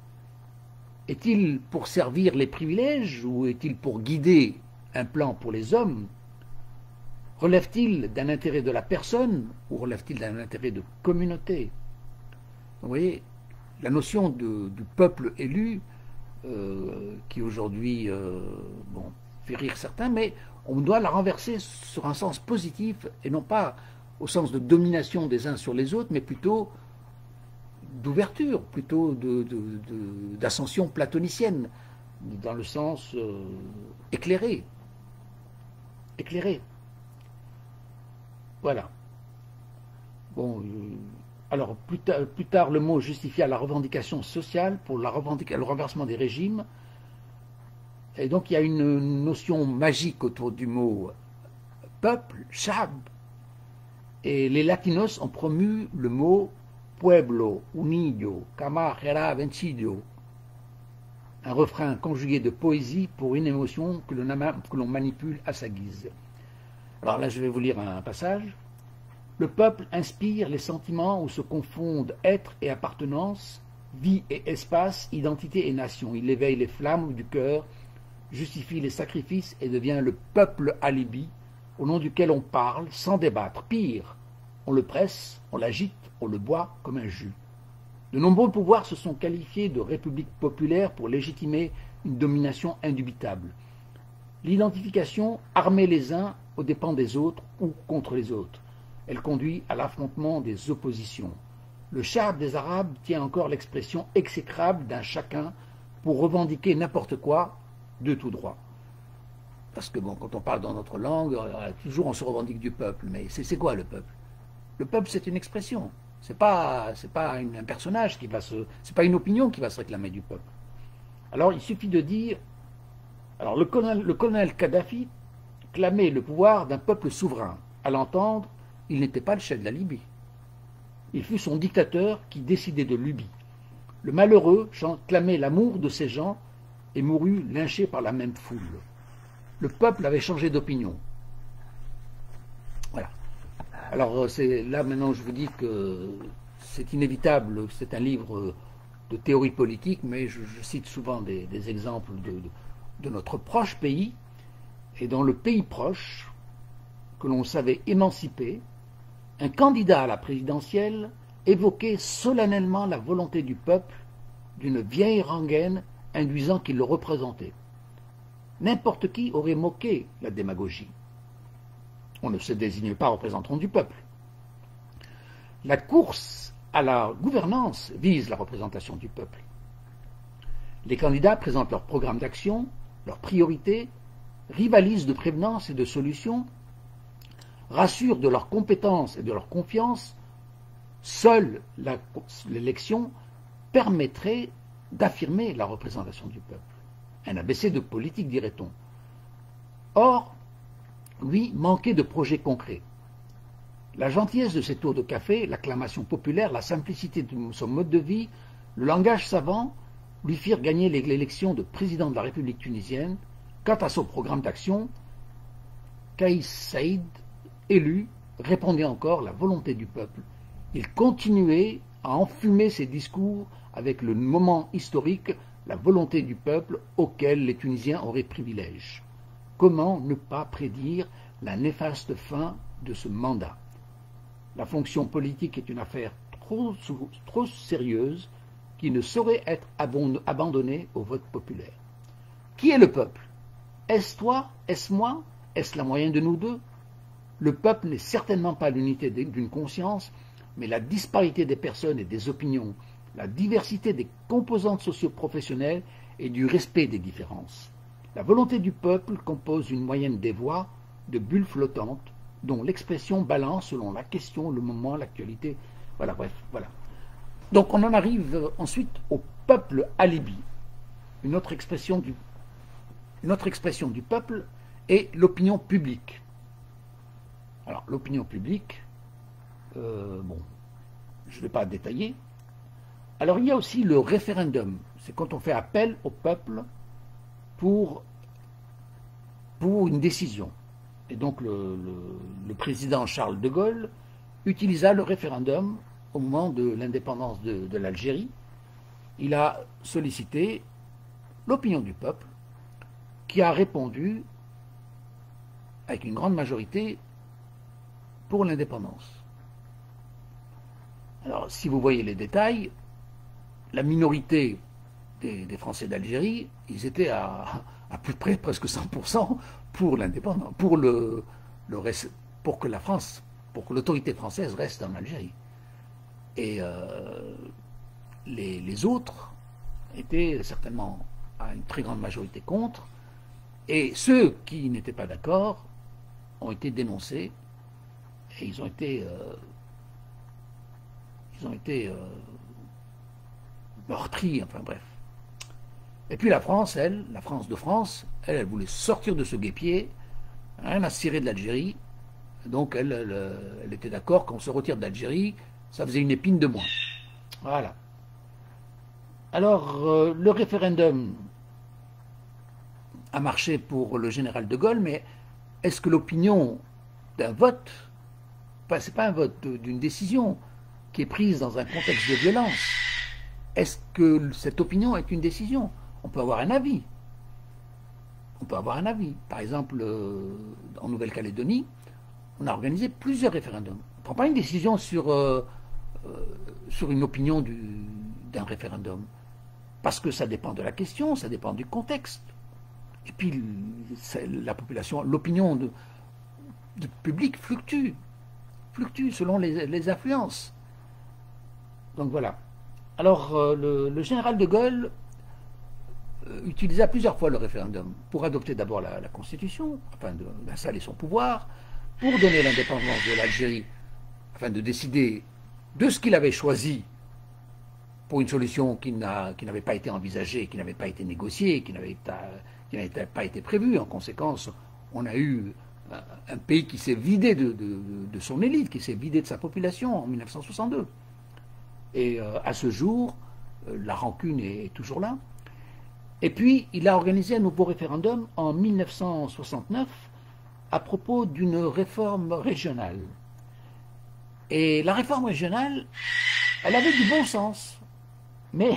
Est-il pour servir les privilèges? Ou est-il pour guider un plan pour les hommes? Relève-t-il d'un intérêt de la personne ou relève-t-il d'un intérêt de communauté? Vous voyez, la notion du peuple élu qui aujourd'hui bon, fait rire certains, mais on doit la renverser sur un sens positif et non pas au sens de domination des uns sur les autres, mais plutôt d'ouverture, plutôt d'ascension platonicienne, dans le sens éclairé. Éclairé. Voilà. Bon, alors plus tard, le mot justifia la revendication sociale pour le renversement des régimes. Et donc il y a une notion magique autour du mot peuple, shab. Et les latinos ont promu le mot pueblo, unido, cama, gera, vencido. Un refrain conjugué de poésie pour une émotion que l'on manipule à sa guise. Alors là, je vais vous lire un passage. Le peuple inspire les sentiments où se confondent être et appartenance, vie et espace, identité et nation. Il éveille les flammes du cœur, justifie les sacrifices et devient le peuple alibi, au nom duquel on parle sans débattre. Pire, on le presse, on l'agite, on le boit comme un jus. De nombreux pouvoirs se sont qualifiés de république populaire pour légitimer une domination indubitable. L'identification armée les uns aux dépens des autres ou contre les autres. Elle conduit à l'affrontement des oppositions. Le char des Arabes tient encore l'expression exécrable d'un chacun pour revendiquer n'importe quoi de tout droit. Parce que bon, quand on parle dans notre langue, toujours on se revendique du peuple. Mais c'est quoi le peuple? Le peuple, c'est une expression. C'est pas un personnage qui va c'est pas une opinion qui va se réclamer du peuple. Alors il suffit de dire, alors le colonel Kadhafi clamait le pouvoir d'un peuple souverain. À l'entendre, il n'était pas le chef de la Libye. Il fut son dictateur qui décidait de Libye. Le malheureux clamait l'amour de ces gens et mourut lynché par la même foule. Le peuple avait changé d'opinion. Voilà. Alors là maintenant je vous dis que c'est inévitable, c'est un livre de théorie politique, mais je cite souvent des exemples de notre proche pays, et dans le pays proche, que l'on savait émanciper, un candidat à la présidentielle évoquait solennellement la volonté du peuple d'une vieille rengaine induisant qu'il le représentait. N'importe qui aurait moqué la démagogie. On ne se désigne pas représentant du peuple. La course à la gouvernance vise la représentation du peuple. Les candidats présentent leur programme d'action, leurs priorités, rivalisent de prévenance et de solutions, rassurent de leurs compétences et de leur confiance. Seule l'élection permettrait d'affirmer la représentation du peuple. Un ABC de politique, dirait-on. Or, lui manquait de projets concrets. La gentillesse de ses tours de café, l'acclamation populaire, la simplicité de son mode de vie, le langage savant lui firent gagner l'élection de président de la République tunisienne. Quant à son programme d'action, Kais Saïd, élu, répondait encore la volonté du peuple. Il continuait à enfumer ses discours avec le moment historique, la volonté du peuple auquel les Tunisiens auraient privilège. Comment ne pas prédire la néfaste fin de ce mandat? La fonction politique est une affaire trop sérieuse qui ne saurait être abandonnée au vote populaire. Qui est le peuple? Est-ce toi? Est-ce moi? Est-ce la moyenne de nous deux? Le peuple n'est certainement pas l'unité d'une conscience, mais la disparité des personnes et des opinions, la diversité des composantes socio-professionnelles et du respect des différences. La volonté du peuple compose une moyenne des voix, de bulles flottantes, dont l'expression balance selon la question, le moment, l'actualité. Voilà, bref, voilà. Donc on en arrive ensuite au peuple alibi. Une autre expression du peuple est l'opinion publique. Alors l'opinion publique, bon, je ne vais pas détailler. Alors il y a aussi le référendum. C'est quand on fait appel au peuple pour une décision. Et donc le président Charles de Gaulle utilisa le référendum au moment de l'indépendance de l'Algérie. Il a sollicité l'opinion du peuple qui a répondu avec une grande majorité pour l'indépendance. Alors si vous voyez les détails, la minorité des Français d'Algérie, ils étaient à plus près presque 100% pour l'indépendance, pour que la France, pour que l'autorité française reste en Algérie. Et les autres étaient certainement à une très grande majorité contre, et ceux qui n'étaient pas d'accord ont été dénoncés, et ils ont été meurtris, enfin bref. Et puis la France, elle, la France de France, elle voulait sortir de ce guêpier, rien à cirer de l'Algérie, donc elle était d'accord qu'on se retire d'Algérie, ça faisait une épine de moins. Voilà. Alors, le référendum a marché pour le général de Gaulle, mais est-ce que l'opinion d'un vote, c'est pas un vote, d'une décision qui est prise dans un contexte de violence, est-ce que cette opinion est une décision? On peut avoir un avis. On peut avoir un avis. Par exemple, en Nouvelle-Calédonie, on a organisé plusieurs référendums. On ne prend pas une décision sur une opinion d'un référendum. Parce que ça dépend de la question, ça dépend du contexte. Et puis, la population, l'opinion du public fluctue selon les influences. Donc voilà. Alors, le général de Gaulle utilisa plusieurs fois le référendum pour adopter d'abord la Constitution, afin d'installer son pouvoir, pour donner l'indépendance de l'Algérie, afin de décider de ce qu'il avait choisi pour une solution qui n'avait pas été envisagée, qui n'avait pas été négociée, qui n'avait pas été prévue. En conséquence, on a eu un pays qui s'est vidé de son élite, qui s'est vidé de sa population en 1962. Et à ce jour, la rancune est toujours là. Et puis, il a organisé un nouveau référendum en 1969 à propos d'une réforme régionale. Et la réforme régionale, elle avait du bon sens. Mais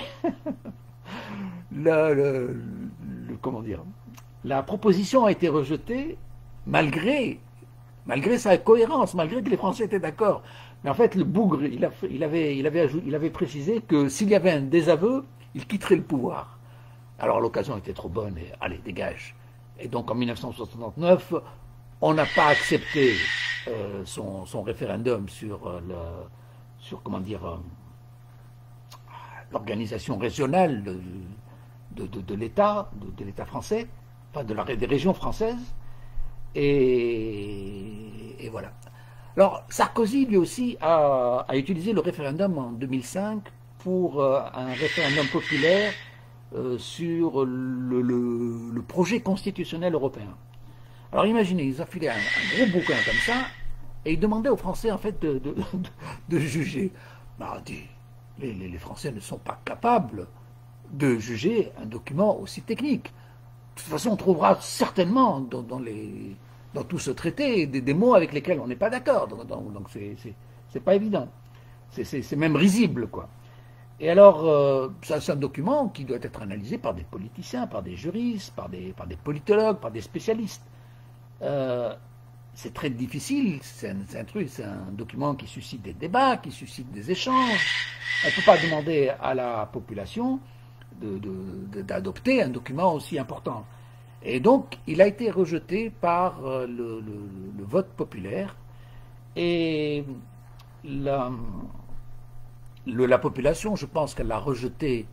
comment dire, la proposition a été rejetée malgré sa cohérence, malgré que les Français étaient d'accord. Mais en fait, le bougre, il avait précisé que s'il y avait un désaveu, il quitterait le pouvoir. Alors l'occasion était trop bonne et allez, dégage. Et donc en 1969, on n'a pas accepté son référendum sur comment dire, l'organisation régionale de l'État, de l'État français, enfin des régions françaises, et voilà. Alors Sarkozy, lui aussi, a utilisé le référendum en 2005 pour un référendum populaire sur le projet constitutionnel européen. Alors imaginez, ils affilaient un gros bouquin comme ça, et ils demandaient aux Français, en fait, de juger. Ben, les Français ne sont pas capables de juger un document aussi technique. De toute façon, on trouvera certainement dans tout ce traité des mots avec lesquels on n'est pas d'accord. Donc c'est pas évident. C'est même risible, quoi. Et alors, c'est un document qui doit être analysé par des politiciens, par des juristes, par des politologues, par des spécialistes. C'est très difficile, c'est un document qui suscite des débats, qui suscite des échanges. On ne peut pas demander à la population d'adopter un document aussi important. Et donc, il a été rejeté par le vote populaire. Et la population, je pense qu'elle a rejeté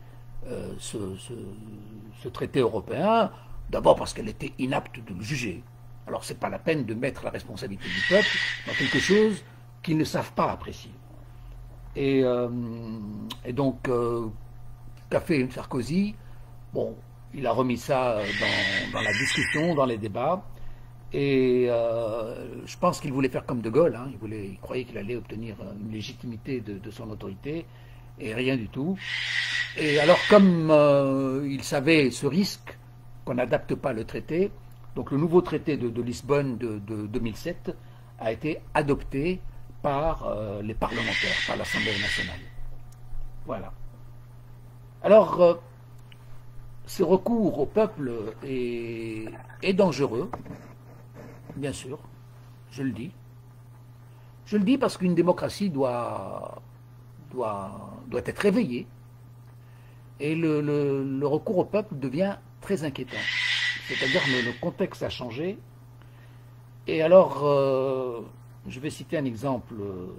ce traité européen, d'abord parce qu'elle était inapte de le juger. Alors, ce n'est pas la peine de mettre la responsabilité du peuple dans quelque chose qu'ils ne savent pas apprécier. Et donc, qu'a fait Sarkozy? Bon, il a remis ça dans la discussion, dans les débats, et je pense qu'il voulait faire comme De Gaulle, hein. Il croyait qu'il allait obtenir une légitimité de son autorité, et rien du tout. Et alors, comme il savait ce risque qu'on n'adapte pas le traité, donc le nouveau traité de Lisbonne de 2007 a été adopté par les parlementaires, par l'Assemblée nationale. Voilà. Alors, ce recours au peuple est dangereux, bien sûr, je le dis. Je le dis parce qu'une démocratie doit être réveillée. Et le recours au peuple devient très inquiétant. C'est-à-dire que le contexte a changé. Et alors, je vais citer un exemple,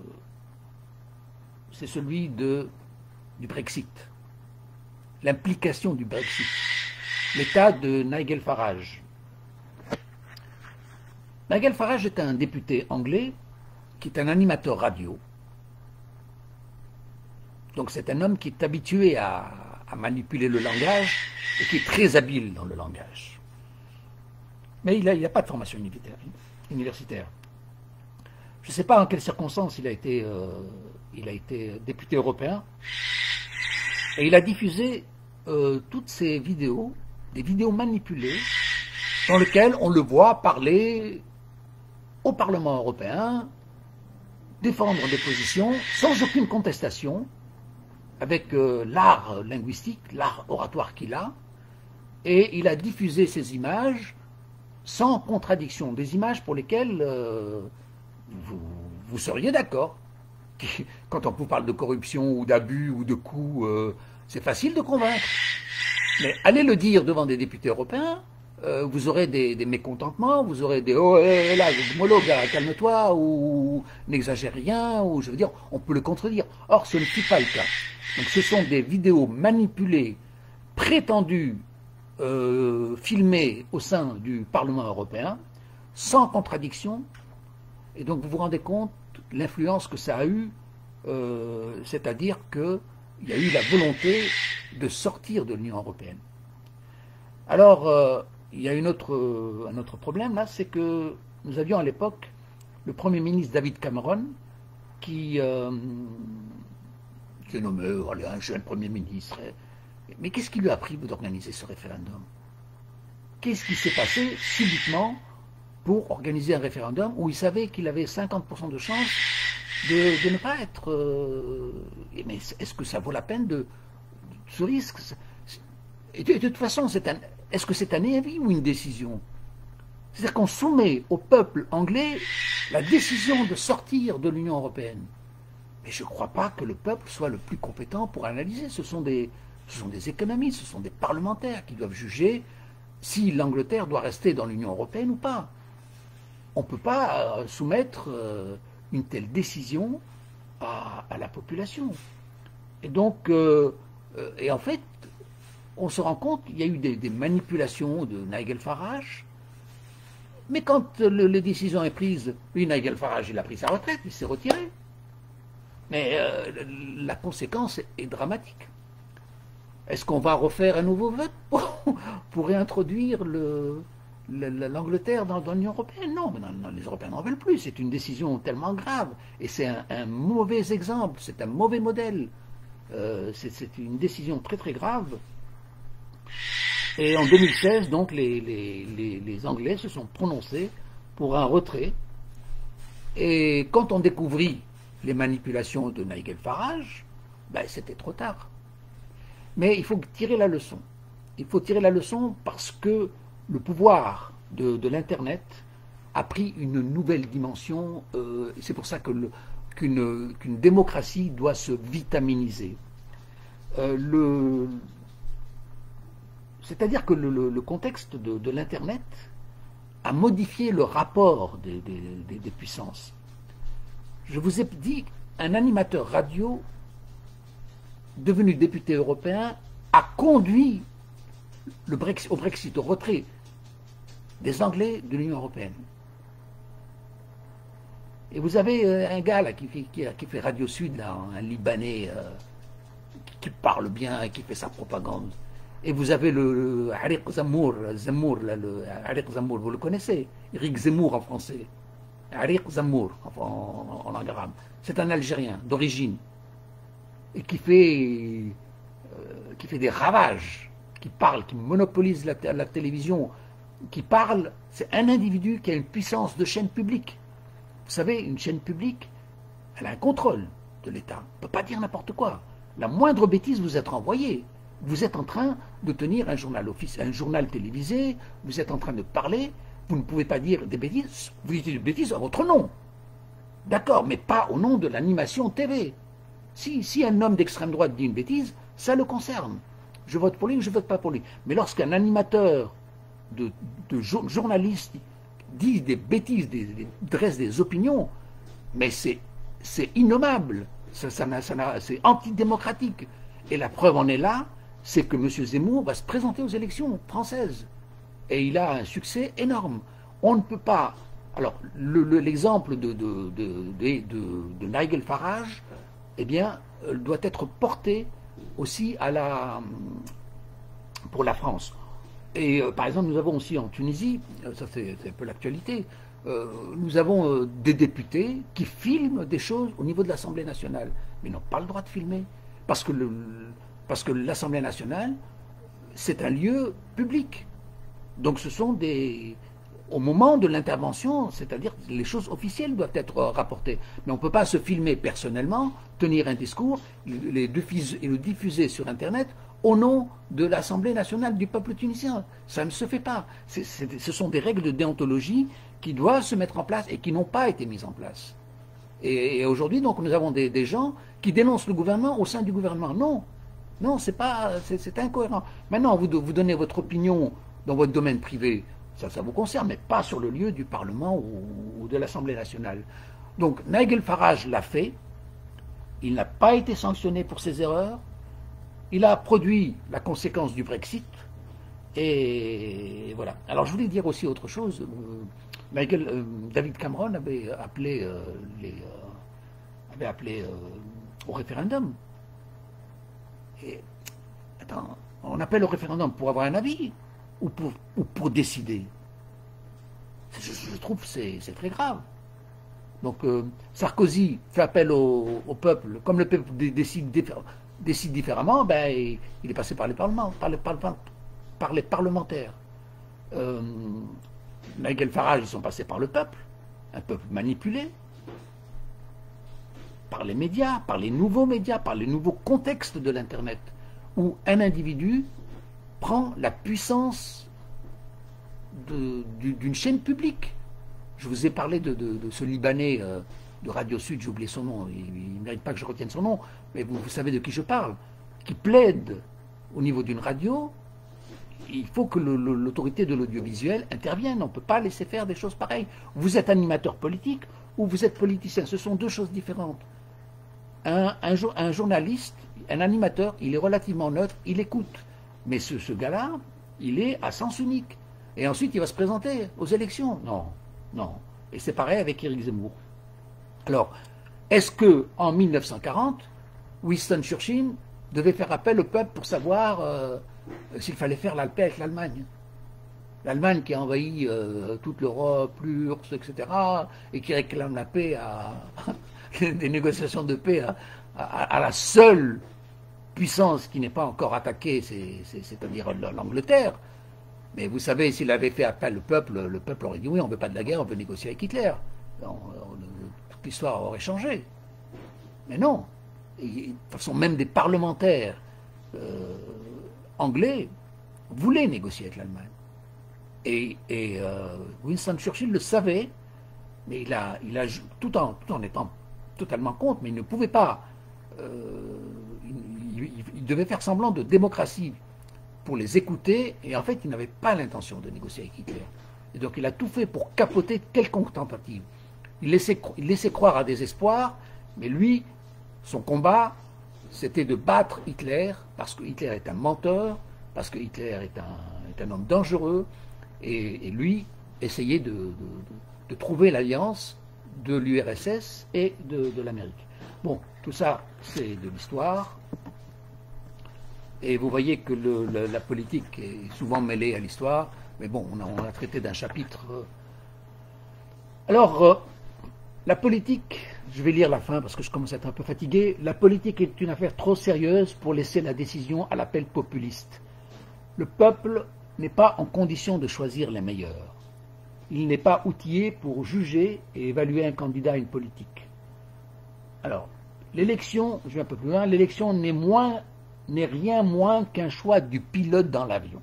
c'est celui du Brexit, l'implication du Brexit, l'état de Nigel Farage. Nigel Farage est un député anglais qui est un animateur radio. Donc c'est un homme qui est habitué à manipuler le langage et qui est très habile dans le langage. Mais il n'a pas de formation universitaire. Je ne sais pas en quelles circonstances il a été député européen. Et il a diffusé toutes ces vidéos, des vidéos manipulées, dans lesquelles on le voit parler au Parlement européen, défendre des positions sans aucune contestation, avec l'art linguistique, l'art oratoire qu'il a, et il a diffusé ces images sans contradiction, des images pour lesquelles vous seriez d'accord. Quand on vous parle de corruption ou d'abus ou de coups, c'est facile de convaincre. Mais allez le dire devant des députés européens, vous aurez des mécontentements, vous aurez des « oh, là, mollo, calme-toi » ou « n'exagère rien » ou je veux dire, on peut le contredire. Or, ce ne fut pas le cas. Donc ce sont des vidéos manipulées, prétendues, filmées au sein du Parlement européen, sans contradiction. Et donc vous vous rendez compte l'influence que ça a eu, c'est-à-dire qu'il y a eu la volonté de sortir de l'Union européenne. Alors, il y a un autre problème là, c'est que nous avions à l'époque le Premier ministre David Cameron qui est nommé un jeune Premier ministre. Mais qu'est-ce qui lui a pris d'organiser ce référendum? Qu'est-ce qui s'est passé subitement pour organiser un référendum où il savait qu'il avait 50% de chance de ne pas être... mais est-ce que ça vaut la peine de ce risque? Et de toute façon, est-ce que c'est un avis ou une décision? C'est-à-dire qu'on soumet au peuple anglais la décision de sortir de l'Union européenne. Mais je ne crois pas que le peuple soit le plus compétent pour analyser. Ce sont des économistes, ce sont des parlementaires qui doivent juger si l'Angleterre doit rester dans l'Union européenne ou pas. On ne peut pas soumettre une telle décision à la population. Et donc, et en fait, on se rend compte qu'il y a eu des manipulations de Nigel Farage, mais quand la décision est prise, oui, Nigel Farage, il a pris sa retraite, il s'est retiré. Mais la conséquence est dramatique. Est-ce qu'on va refaire un nouveau vote pour réintroduire l'Angleterre dans l'Union européenne? Non, mais non, les Européens n'en veulent plus. C'est une décision tellement grave. Et c'est un mauvais exemple, c'est un mauvais modèle. C'est une décision très très grave. Et en 2016, donc, les Anglais se sont prononcés pour un retrait. Et quand on découvrit les manipulations de Nigel Farage, ben, c'était trop tard. Mais il faut tirer la leçon. Il faut tirer la leçon parce que le pouvoir de l'Internet a pris une nouvelle dimension. C'est pour ça qu'une démocratie doit se vitaminiser. C'est-à-dire que le contexte de l'Internet a modifié le rapport des puissances. Je vous ai dit, un animateur radio devenu député européen a conduit au Brexit, au retrait des Anglais de l'Union européenne. Et vous avez un gars là, qui fait Radio Sud, là, un Libanais qui parle bien et qui fait sa propagande. Et vous avez le Ariq Zemmour, Ariq Zemmour, vous le connaissez, Eric Zemmour en français. Ariq Zemmour en arabe. C'est un Algérien d'origine et qui fait des ravages, qui parle, qui monopolise la télévision, qui parle. C'est un individu qui a une puissance de chaîne publique. Vous savez, une chaîne publique, elle a un contrôle de l'État. On ne peut pas dire n'importe quoi. La moindre bêtise, vous êtes renvoyé. Vous êtes en train de tenir un journal télévisé, vous êtes en train de parler, vous ne pouvez pas dire des bêtises, vous dites des bêtises à votre nom. D'accord, mais pas au nom de l'animation TV. Si un homme d'extrême droite dit une bêtise, ça le concerne. je vote pour lui ou je vote pas pour lui. Mais lorsqu'un animateur de journaliste dit des bêtises, dresse des opinions, mais c'est innommable, c'est antidémocratique. Et la preuve en est là, c'est que M. Zemmour va se présenter aux élections françaises. Et il a un succès énorme. On ne peut pas... Alors, l'exemple de Nigel Farage, eh bien, doit être porté aussi pour la France. Et par exemple, nous avons aussi en Tunisie, ça c'est un peu l'actualité, nous avons des députés qui filment des choses au niveau de l'Assemblée nationale, mais n'ont pas le droit de filmer, parce que l'Assemblée nationale, c'est un lieu public. Donc ce sont au moment de l'intervention, c'est-à-dire les choses officielles doivent être rapportées. Mais on ne peut pas se filmer personnellement, tenir un discours et le diffuser sur Internet au nom de l'Assemblée nationale du peuple tunisien. Ça ne se fait pas. Ce sont des règles de déontologie qui doivent se mettre en place et qui n'ont pas été mises en place. Et aujourd'hui, donc, nous avons des gens qui dénoncent le gouvernement au sein du gouvernement. Non, c'est incohérent. Maintenant, vous donnez votre opinion dans votre domaine privé, ça vous concerne, mais pas sur le lieu du Parlement ou de l'Assemblée nationale. Donc, Nigel Farage l'a fait, il n'a pas été sanctionné pour ses erreurs, il a produit la conséquence du Brexit, et voilà. Alors, je voulais dire aussi autre chose. David Cameron avait appelé au référendum. Et, attends, on appelle au référendum pour avoir un avis ou pour décider. Je trouve que c'est très grave. Donc Sarkozy fait appel au peuple. Comme le peuple décide différemment, ben, il est passé par les parlementaires. Nigel Farage, ils sont passés par le peuple, un peuple manipulé, par les médias, par les nouveaux médias, par les nouveaux contextes de l'Internet, où un individu prend la puissance d'une chaîne publique. Je vous ai parlé de ce Libanais de Radio Sud, j'ai oublié son nom, il ne mérite pas que je retienne son nom, mais vous savez de qui je parle, qui plaide au niveau d'une radio. Il faut que l'autorité de l'audiovisuel intervienne. On ne peut pas laisser faire des choses pareilles. Vous êtes animateur politique ou vous êtes politicien. Ce sont deux choses différentes. Un journaliste, un animateur, il est relativement neutre, il écoute. Mais ce gars-là, il est à sens unique. Et ensuite, il va se présenter aux élections. Non. Et c'est pareil avec Éric Zemmour. Alors, est-ce qu'en 1940, Winston Churchill devait faire appel au peuple pour savoir s'il fallait faire la paix avec l'Allemagne? L'Allemagne qui a envahi toute l'Europe, l'URSS, etc., et qui réclame la paix des négociations de paix à la seule puissance qui n'est pas encore attaquée, c'est-à-dire l'Angleterre. Mais vous savez, s'il avait fait appel au peuple, le peuple aurait dit oui, on ne veut pas de la guerre, on veut négocier avec Hitler. Toute l'histoire aurait changé. Mais non. Et, de toute façon, même des parlementaires anglais voulaient négocier avec l'Allemagne. Et Winston Churchill le savait, mais il a tout en étant totalement contre, mais il ne pouvait pas. Il devait faire semblant de démocratie pour les écouter, et en fait, il n'avait pas l'intention de négocier avec Hitler. Et donc, il a tout fait pour capoter quelconque tentative. Il laissait croire à des espoirs, mais lui, son combat, c'était de battre Hitler, parce que Hitler est un menteur, parce que Hitler est un homme dangereux, et lui, essayer de trouver l'alliance de l'URSS et de l'Amérique. Bon, tout ça, c'est de l'histoire. Et vous voyez que la politique est souvent mêlée à l'histoire, mais bon, on a traité d'un chapitre. Alors, la politique, je vais lire la fin parce que je commence à être un peu fatigué. La politique est une affaire trop sérieuse pour laisser la décision à l'appel populiste. Le peuple n'est pas en condition de choisir les meilleurs. Il n'est pas outillé pour juger et évaluer un candidat à une politique. Alors, l'élection, je vais un peu plus loin, l'élection n'est rien moins qu'un choix du pilote dans l'avion.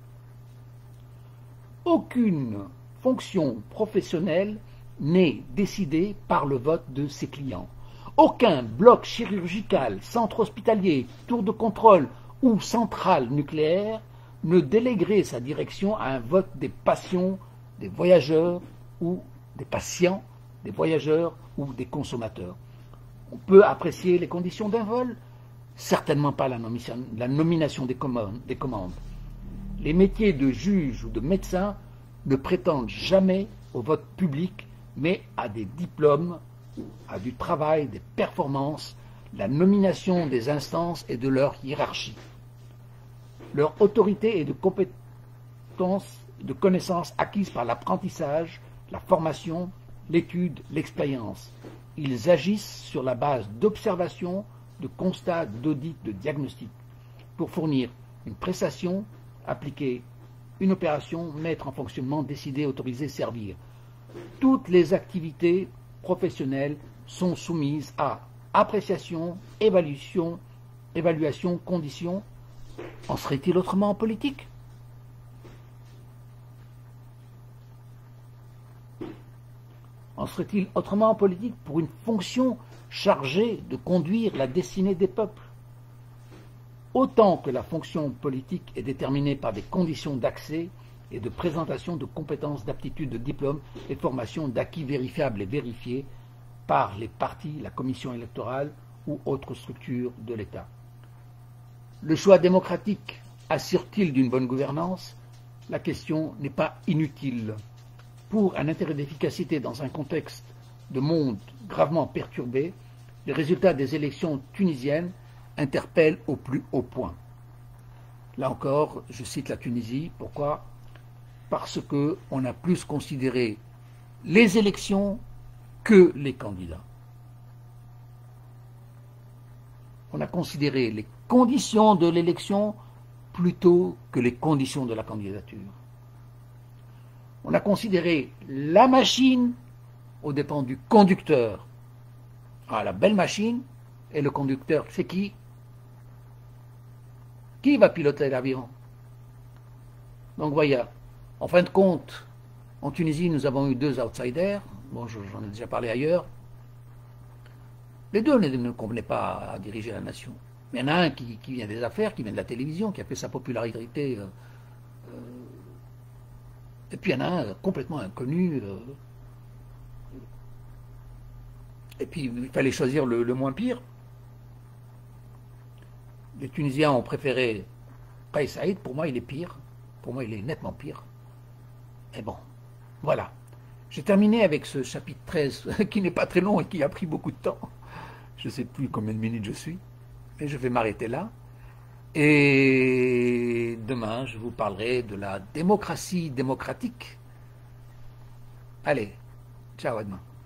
Aucune fonction professionnelle n'est décidée par le vote de ses clients. Aucun bloc chirurgical, centre hospitalier, tour de contrôle, ou centrale nucléaire ne déléguerait sa direction à un vote des passions des voyageurs ou des patients, des voyageurs ou des consommateurs. On peut apprécier les conditions d'un vol, certainement pas la nomination des commandes. Les métiers de juge ou de médecin ne prétendent jamais au vote public, mais à des diplômes, à du travail, des performances, la nomination des instances et de leur hiérarchie. Leur autorité est de compétences, de connaissances acquises par l'apprentissage, la formation, l'étude, l'expérience. Ils agissent sur la base d'observations, de constats, d'audits, de diagnostics, pour fournir une prestation, appliquer une opération, mettre en fonctionnement, décider, autoriser, servir. Toutes les activités professionnelles sont soumises à appréciation, évaluation, conditions. En serait-il autrement en politique? En serait-il autrement en politique pour une fonction chargée de conduire la destinée des peuples? Autant que la fonction politique est déterminée par des conditions d'accès et de présentation de compétences, d'aptitudes, de diplômes et de formations d'acquis vérifiables et vérifiés par les partis, la commission électorale ou autres structures de l'État. Le choix démocratique assure-t-il d'une bonne gouvernance? La question n'est pas inutile. Pour un intérêt d'efficacité dans un contexte de monde gravement perturbé, les résultats des élections tunisiennes interpellent au plus haut point. Là encore, je cite la Tunisie. Pourquoi? Parce qu'on a plus considéré les élections que les candidats. On a considéré les conditions de l'élection plutôt que les conditions de la candidature. On a considéré la machine aux dépens du conducteur. Ah, la belle machine, et le conducteur, c'est qui? Qui va piloter l'avion? Donc voilà, en fin de compte, en Tunisie, nous avons eu deux outsiders. Bon, j'en ai déjà parlé ailleurs. Les deux ne convenaient pas à diriger la nation. Mais il y en a un qui vient des affaires, qui vient de la télévision, qui a fait sa popularité. Et puis il y en a un complètement inconnu. Et puis il fallait choisir le moins pire. Les Tunisiens ont préféré Kais Saïd. Pour moi, il est pire. Pour moi, il est nettement pire. Et bon, voilà. J'ai terminé avec ce chapitre 13, qui n'est pas très long et qui a pris beaucoup de temps. Je ne sais plus combien de minutes je suis, mais je vais m'arrêter là. Et demain, je vous parlerai de la démocratie démocratique. Allez, ciao à demain.